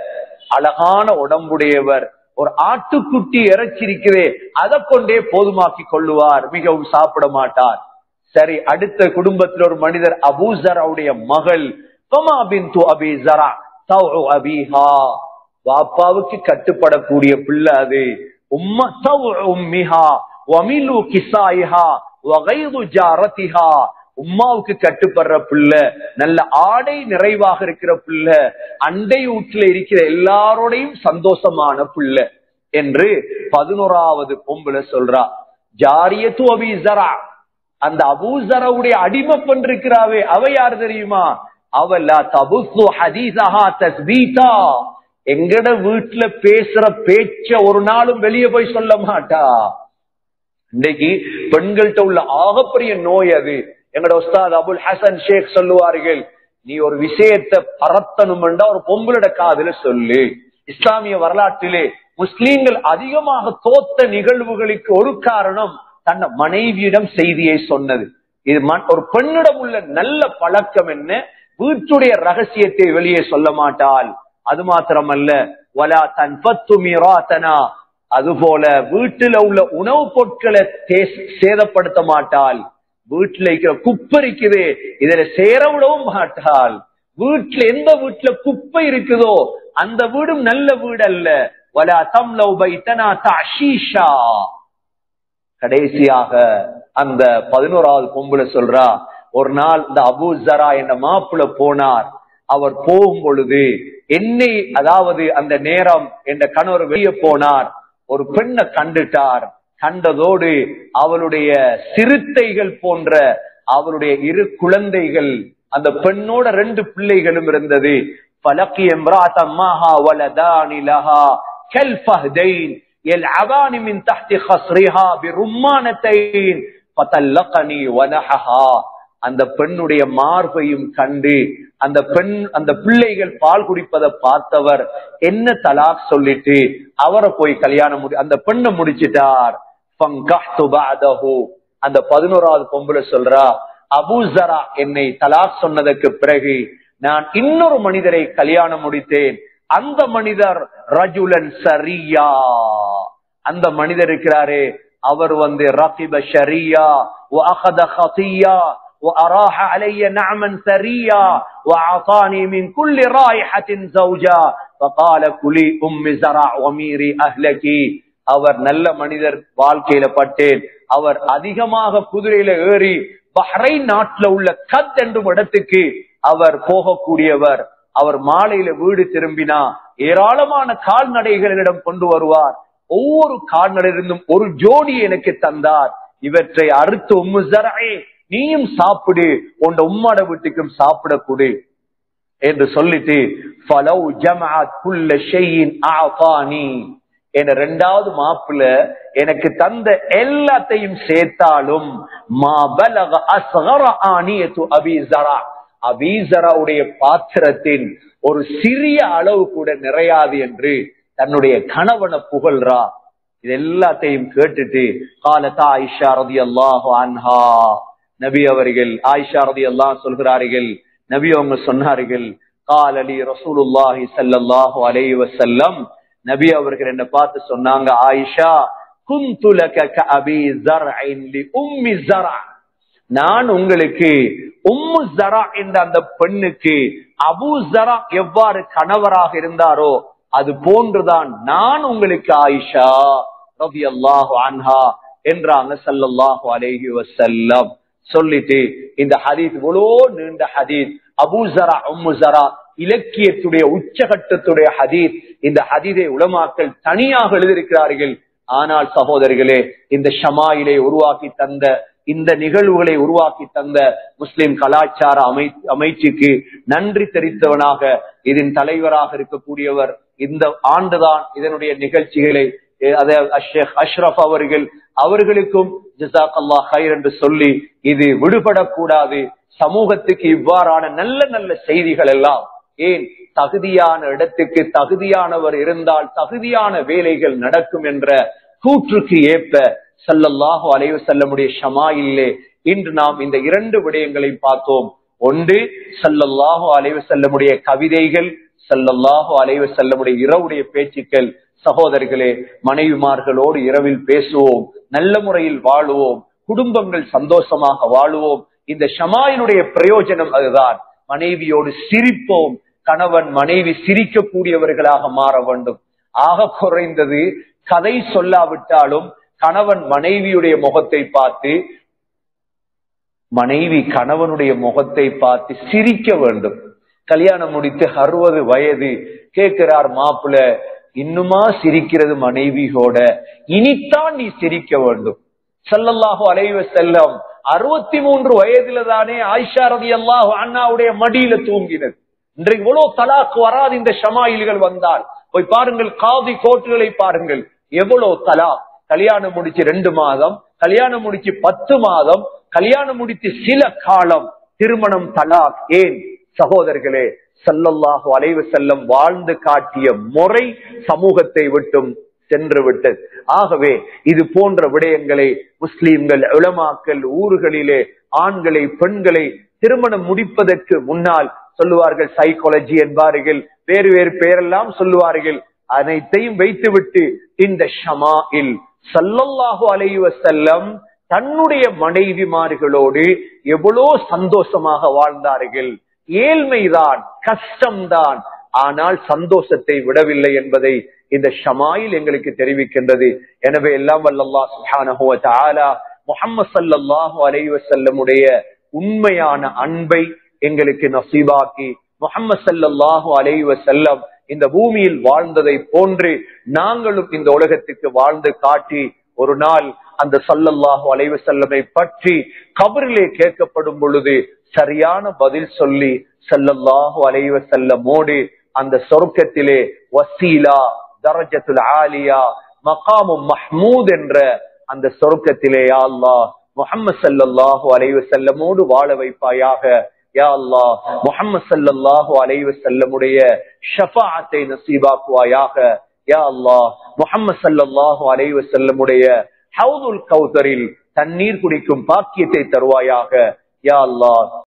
அழகான உடம்புடையவர். ஒரு ஆட்டுக்குட்டி இறைச்சிருக்கிறே, அதை கொண்டே போதுமாக்கி கொள்ளுவார், மிகவும் சாப்பிட மாட்டார். சரி, அடுத்த குடும்பத்தில் ஒரு மனிதர், அபூ ஜராவுடைய மகள், ஃபமா பின்து அபி ஜரா தௌஉ அபீஹா. வாப்பாவுக்கு கட்டுப்படக்கூடிய பிள்ளை அது. உம்ம தௌஉ உம்மிஹா வமிலு கிசாயிஹா வகைது ஜாரத்திஹா. உம்மாவுக்கு கட்டுப்படுற பிள்ளை, நல்ல ஆடை நிறைவாக இருக்கிற பிள்ளை, அண்டை வீட்டில் இருக்கிற எல்லாரோடையும் சந்தோஷமான பிள்ளை என்று பதினோராவது பொம்பளை சொல்றா. ஜாரியத்து அபி ஜரா, அந்த அபூ ஜராவுடைய அடிமை பெண் இருக்கிறாவே, அவ யார் தெரியுமா? அவலா தபுசு ஹதீஸஹா தஸ்பீதா. எங்கட வீட்டுல பேசுற பேச்ச ஒரு நாளும் வெளியே போய் சொல்ல மாட்டா. இன்னைக்கு பெண்கள்கிட்ட உள்ள ஆகப்பெரிய நோய் அது. எங்கட உஸ்தாத் அபுல் ஹசன் ஷேக் சொல்லுவார்கள், நீ ஒரு விஷயத்தை பரத்தணும்ன்றா ஒரு பொம்பளோட காதுல சொல்லு. இஸ்லாமிய வரலாற்றிலே முஸ்லீம்கள் அதிகமாக தோத்த நிகழ்வுகளுக்கு ஒரு காரணம் தன்னை மனைவியிடம் செய்தியை சொன்னது. இது ஒரு பெண்ணிடம் உள்ள நல்ல பழக்கம் என்ன? வீட்டுடைய ரகசியத்தை வெளியே சொல்ல மாட்டாள். அது மாத்திரமல்ல, வலா தன்பத்து மீராத்தனா, அதுபோல வீட்டுல உள்ள உணவுப் பொருட்களை சேதப்படுத்த மாட்டாள். வீட்டுல இருக்கிற குப்பை இருக்குது, இதுல சேர விடவும் மாட்டாள். வீட்டுல எந்த வீட்டுல குப்பை இருக்குதோ அந்த வீடும் நல்ல வீடு அல்ல. வலா தம்லௌ பைத்தனா தஅஷீஷா. கடைசியாக அந்த பதினோராவது பொம்புல சொல்றா, ஒரு நாள் இந்த அபூ ஸரா என்ற மாப்பிள்ள போனார். அவர் போகும் பொழுது என்னை, அதாவது அந்த நேரம் என்ற கணவர் வெளியே போனார், ஒரு பெண்ணை கண்டுட்டார். கண்டதோடு அவளுடைய சிறுத்தைகள் போன்ற அவளுடைய இரு குழந்தைகள், அந்த பெண்ணோட ரெண்டு பிள்ளைகளும் இருந்தது. فلقي امرأة معها ولدان لها كالفهدين يلعبان من تحت خصرها برمانتين فطلقني ونحها. அந்த பெண்ணுடைய மார்பையும் கண்டு அந்த பெண், அந்த பிள்ளைகள் பால் குடிப்பதை பார்த்தவர் என்ன தலாக் சொல்லிட்டு அவரை போய் கல்யாணம் முடி அந்த பெண்ணை முடிச்சிட்டார். அந்த பதினோராவது பொம்புல சொல்றா, அபூ ஸரா என்னை தலாக் சொன்னதற்கு பிறகு நான் இன்னொரு மனிதரை கல்யாணம் முடித்தேன். அந்த மனிதர் ரஜுலன் சரியா, அந்த மனிதர் இருக்கிறாரே அவர் வந்து ரகிப ஷரியா வ அகத ஹதியா وأراح علي نعما ثريا وأعطاني من كل رائحة زوجا فقال كلي أم زرع وميري أهلك. அவர் நல்ல மனிதர், வாழ்க்கையில பட்டேன். அவர் அதிகமாக குதிரையில ஏறி பஹ்ரைன் நாட்டுல உள்ள கத் என்றும் இடத்துக்கு அவர் போகக்கூடியவர். அவர் மாலையில வீடு திரும்பினா ஏராளமான கால்நடைகளிடம் கொண்டு வருவார். ஒவ்வொரு கால்நடையிலிருந்தும் ஒரு ஜோடி எனக்கு தந்தார். இவற்றை அறுத்து உம்மு ஸரஏ நீயும் சாப்பிடு, உன் உம்மாட வீட்டுக்கும் சாப்பிடக்கூடு என்று சொல்லிட்டு ஃபலவ் ஜமஅத் குல்ல ஷைஇன் அஅதானி, என்ற இரண்டாவது மாப்பிள்ள எனக்கு தந்த எல்லாத்தையும் சேர்த்தாலும் மா பலக அஸ்கர ஆனியத்து அபீ ஸரா, அபீ ஸராவுடைய பாத்திரத்தின் ஒரு சிறிய அளவு கூட நிறையாது என்று தன்னுடைய கணவனை புகழ்றா. இது எல்லாத்தையும் கேட்டுட்டு காலத் ஆயிஷா ரலியல்லாஹு அன்ஹா, நபி அவர்கள் ஆயிஷா ரலியல்லாஹு சொல்கிறார்கள், நபி அவங்க சொன்னார்கள், قال لي رسول الله صلى الله عليه وسلم, நபி அவர்கள் என்ன பார்த்து சொன்னாங்க, ஆயிஷா كنت لك كأبي زرع لأم زرع, நான் உங்களுக்கு உம்மு ஸரா என்ற அந்த பெண்ணுக்கு அபூ ஸரா எவ்வாறு கணவராக இருந்தாரோ அது போன்றுதான் நான் உங்களுக்கு ஆயிஷா ரலியல்லாஹு அன்ஹா என்றாங்க ஸல்லல்லாஹு அலைஹி வஸல்லம். சொல்லிட்டு இந்த ஹதீஸ் இவ்வளோ நீண்ட ஹதீஸ், அபூ ஸரா உம்மு ஸரா இலக்கியத்துடைய உச்சகட்டத்துடைய ஹதீஸ். இந்த ஹதீஸை உலமாக்கள் தனியாக எழுதியிருக்கிறார்கள். ஆனால் சகோதரர்களே, இந்த ஷமாயிலை உருவாக்கி தந்த, இந்த நிகழ்வுகளை உருவாக்கி தந்த முஸ்லிம் கலாச்சார அமை அமைச்சுக்கு நன்றி தெரிவித்தவனாக இதன் தலைவராக இருக்கக்கூடியவர் இந்த ஆண்டுதான் இதனுடைய நிகழ்ச்சிகளை ஷேக் அஷ்ரப் அவர்கள், அவர்களுக்கும் ஜஸாக்கல்லாஹ் கைர் என்று சொல்லி, இது விடுபடக்கூடாது. சமூகத்துக்கு இவ்வாறான நல்ல நல்ல செய்திகள் எல்லாம், ஏன் தகுதியான இடத்துக்கு தகுதியானவர் இருந்தால் தகுதியான வேலைகள் நடக்கும் என்ற கூற்றுக்கு ஏற்ப ஸல்லல்லாஹு அலைஹி வஸல்லமுடைய ஷமாயிலே இன்று நாம் இந்த இரண்டு விடயங்களை பார்த்தோம். ஒன்று ஸல்லல்லாஹு அலைஹி வஸல்லமுடைய கவிதைகள், ஸல்லல்லாஹு அலைஹி வஸல்லமுடைய இரவுடைய பேச்சுக்கள். சகோதரர்களே, மனைவிமார்களோடு இரவில் பேசுவோம், நல்ல முறையில் வாழுவோம், குடும்பங்கள் சந்தோஷமாக வாழுவோம். இந்த ஷமாயினுடைய பிரயோஜனம் அதுதான். மனைவியோடு சிரிப்போம், கணவன் மனைவி சிரிக்கக்கூடியவர்களாக மாற வேண்டும். ஆக குறைந்தது கதை சொல்லாவிட்டாலும் கணவன் மனைவியுடைய முகத்தை பார்த்து, மனைவி கணவனுடைய முகத்தை பார்த்து சிரிக்க வேண்டும். கல்யாணம் முடித்து அறுபது வயது கேட்கிறார் மாப்பிள்ள, இன்னுமா சிரிக்கிறது மனைவியோட? இனித்தான் நீ சிரிக்க வேண்டும். ஸல்லல்லாஹு அலைஹி வஸல்லம் அறுபத்தி மூன்று வயதுல தானே ஆயிஷா ரலியல்லாஹு அன்ஹாவுடைய மடியில தூங்கினது. இன்றைக்கு இவ்வளவு தலாக் வராது இந்த ஷமாயில்கள் வந்தால். போய் பாருங்கள், காதி கோர்ட்டுகளை பாருங்கள், எவ்வளவு தலாக். கல்யாணம் முடிச்சு ரெண்டு மாதம், கல்யாணம் முடிச்சு பத்து மாதம், கல்யாணம் முடிச்சு சில காலம், திருமணம் தலாக். ஏன்? சகோதரர்களே, ஸல்லல்லாஹு அலைஹி வஸல்லம் வாழ்ந்து காட்டிய முறை சமூகத்தை விட்டும் சென்று விட்டது. ஆகவே இது போன்ற விடயங்களை முஸ்லிம்கள், உலமாக்கள் ஊர்களிலே ஆண்களை பெண்களை திருமணம் முடிப்பதற்கு முன்னால் சொல்லுவார்கள், சைக்காலஜி என்பார்கள், வேறு வேறு பெயரெல்லாம் சொல்லுவார்கள். அனைத்தையும் வைத்துவிட்டு இந்த ஷமாயில் ஸல்லல்லாஹு அலைஹி வஸல்லம் தன்னுடைய மனைவிமார்களோடு எவ்வளோ சந்தோஷமாக வாழ்ந்தார்கள். ஏழ்மைதான், கஷ்டம்தான், ஆனால் சந்தோஷத்தை விடவில்லை என்பதை இந்த ஷமாயில் எங்களுக்கு தெரிவிக்கின்றது. எனவே எல்லாம் வல்ல அல்லாஹ் சுப்ஹானஹு வ தஆலா முஹம்மது ஸல்லல்லாஹு அலைஹி வஸல்லமுடைய உண்மையான அன்பை எங்களுக்கு நசீபாக்கி, முஹம்மது ஸல்லல்லாஹு அலைஹி வஸல்லம் இந்த பூமியில் வாழ்ந்ததை போன்று நாங்களும் இந்த உலகத்துக்கு வாழ்ந்து காட்டி ஒரு நாள் அந்த ஸல்லல்லாஹு அலைஹி வஸல்லமை பற்றி கபரிலே கேட்கப்படும் பொழுது சரியான பதில் சொல்லி ஸல்லல்லாஹு அலைஹி வஸல்லமோடு அந்த சொர்க்கத்திலே வசீலா, தரஜத்துல் ஆலியா, மகாமும் மஹ்மூத் என்ற அந்த சொர்க்கத்திலே யா அல்லாஹ் முஹம்மது ஸல்லல்லாஹு அலைஹி வஸல்லமோடு வாழ வைப்பாயாக. யா அல்லாஹ் முஹம்மது ஸல்லல்லாஹு அலைஹி வஸல்லமுடைய ஷஃபாஅத்தை நசீபாக்குவாயாக. யா அல்லாஹ் முஹம்மது ஸல்லல்லாஹு அலைஹி வஸல்லமுடைய ஹவுதுல் கௌதரில் தண்ணீர் குடிக்கும் பாக்கியத்தை தருவாயாக. யா அல்லாஹ்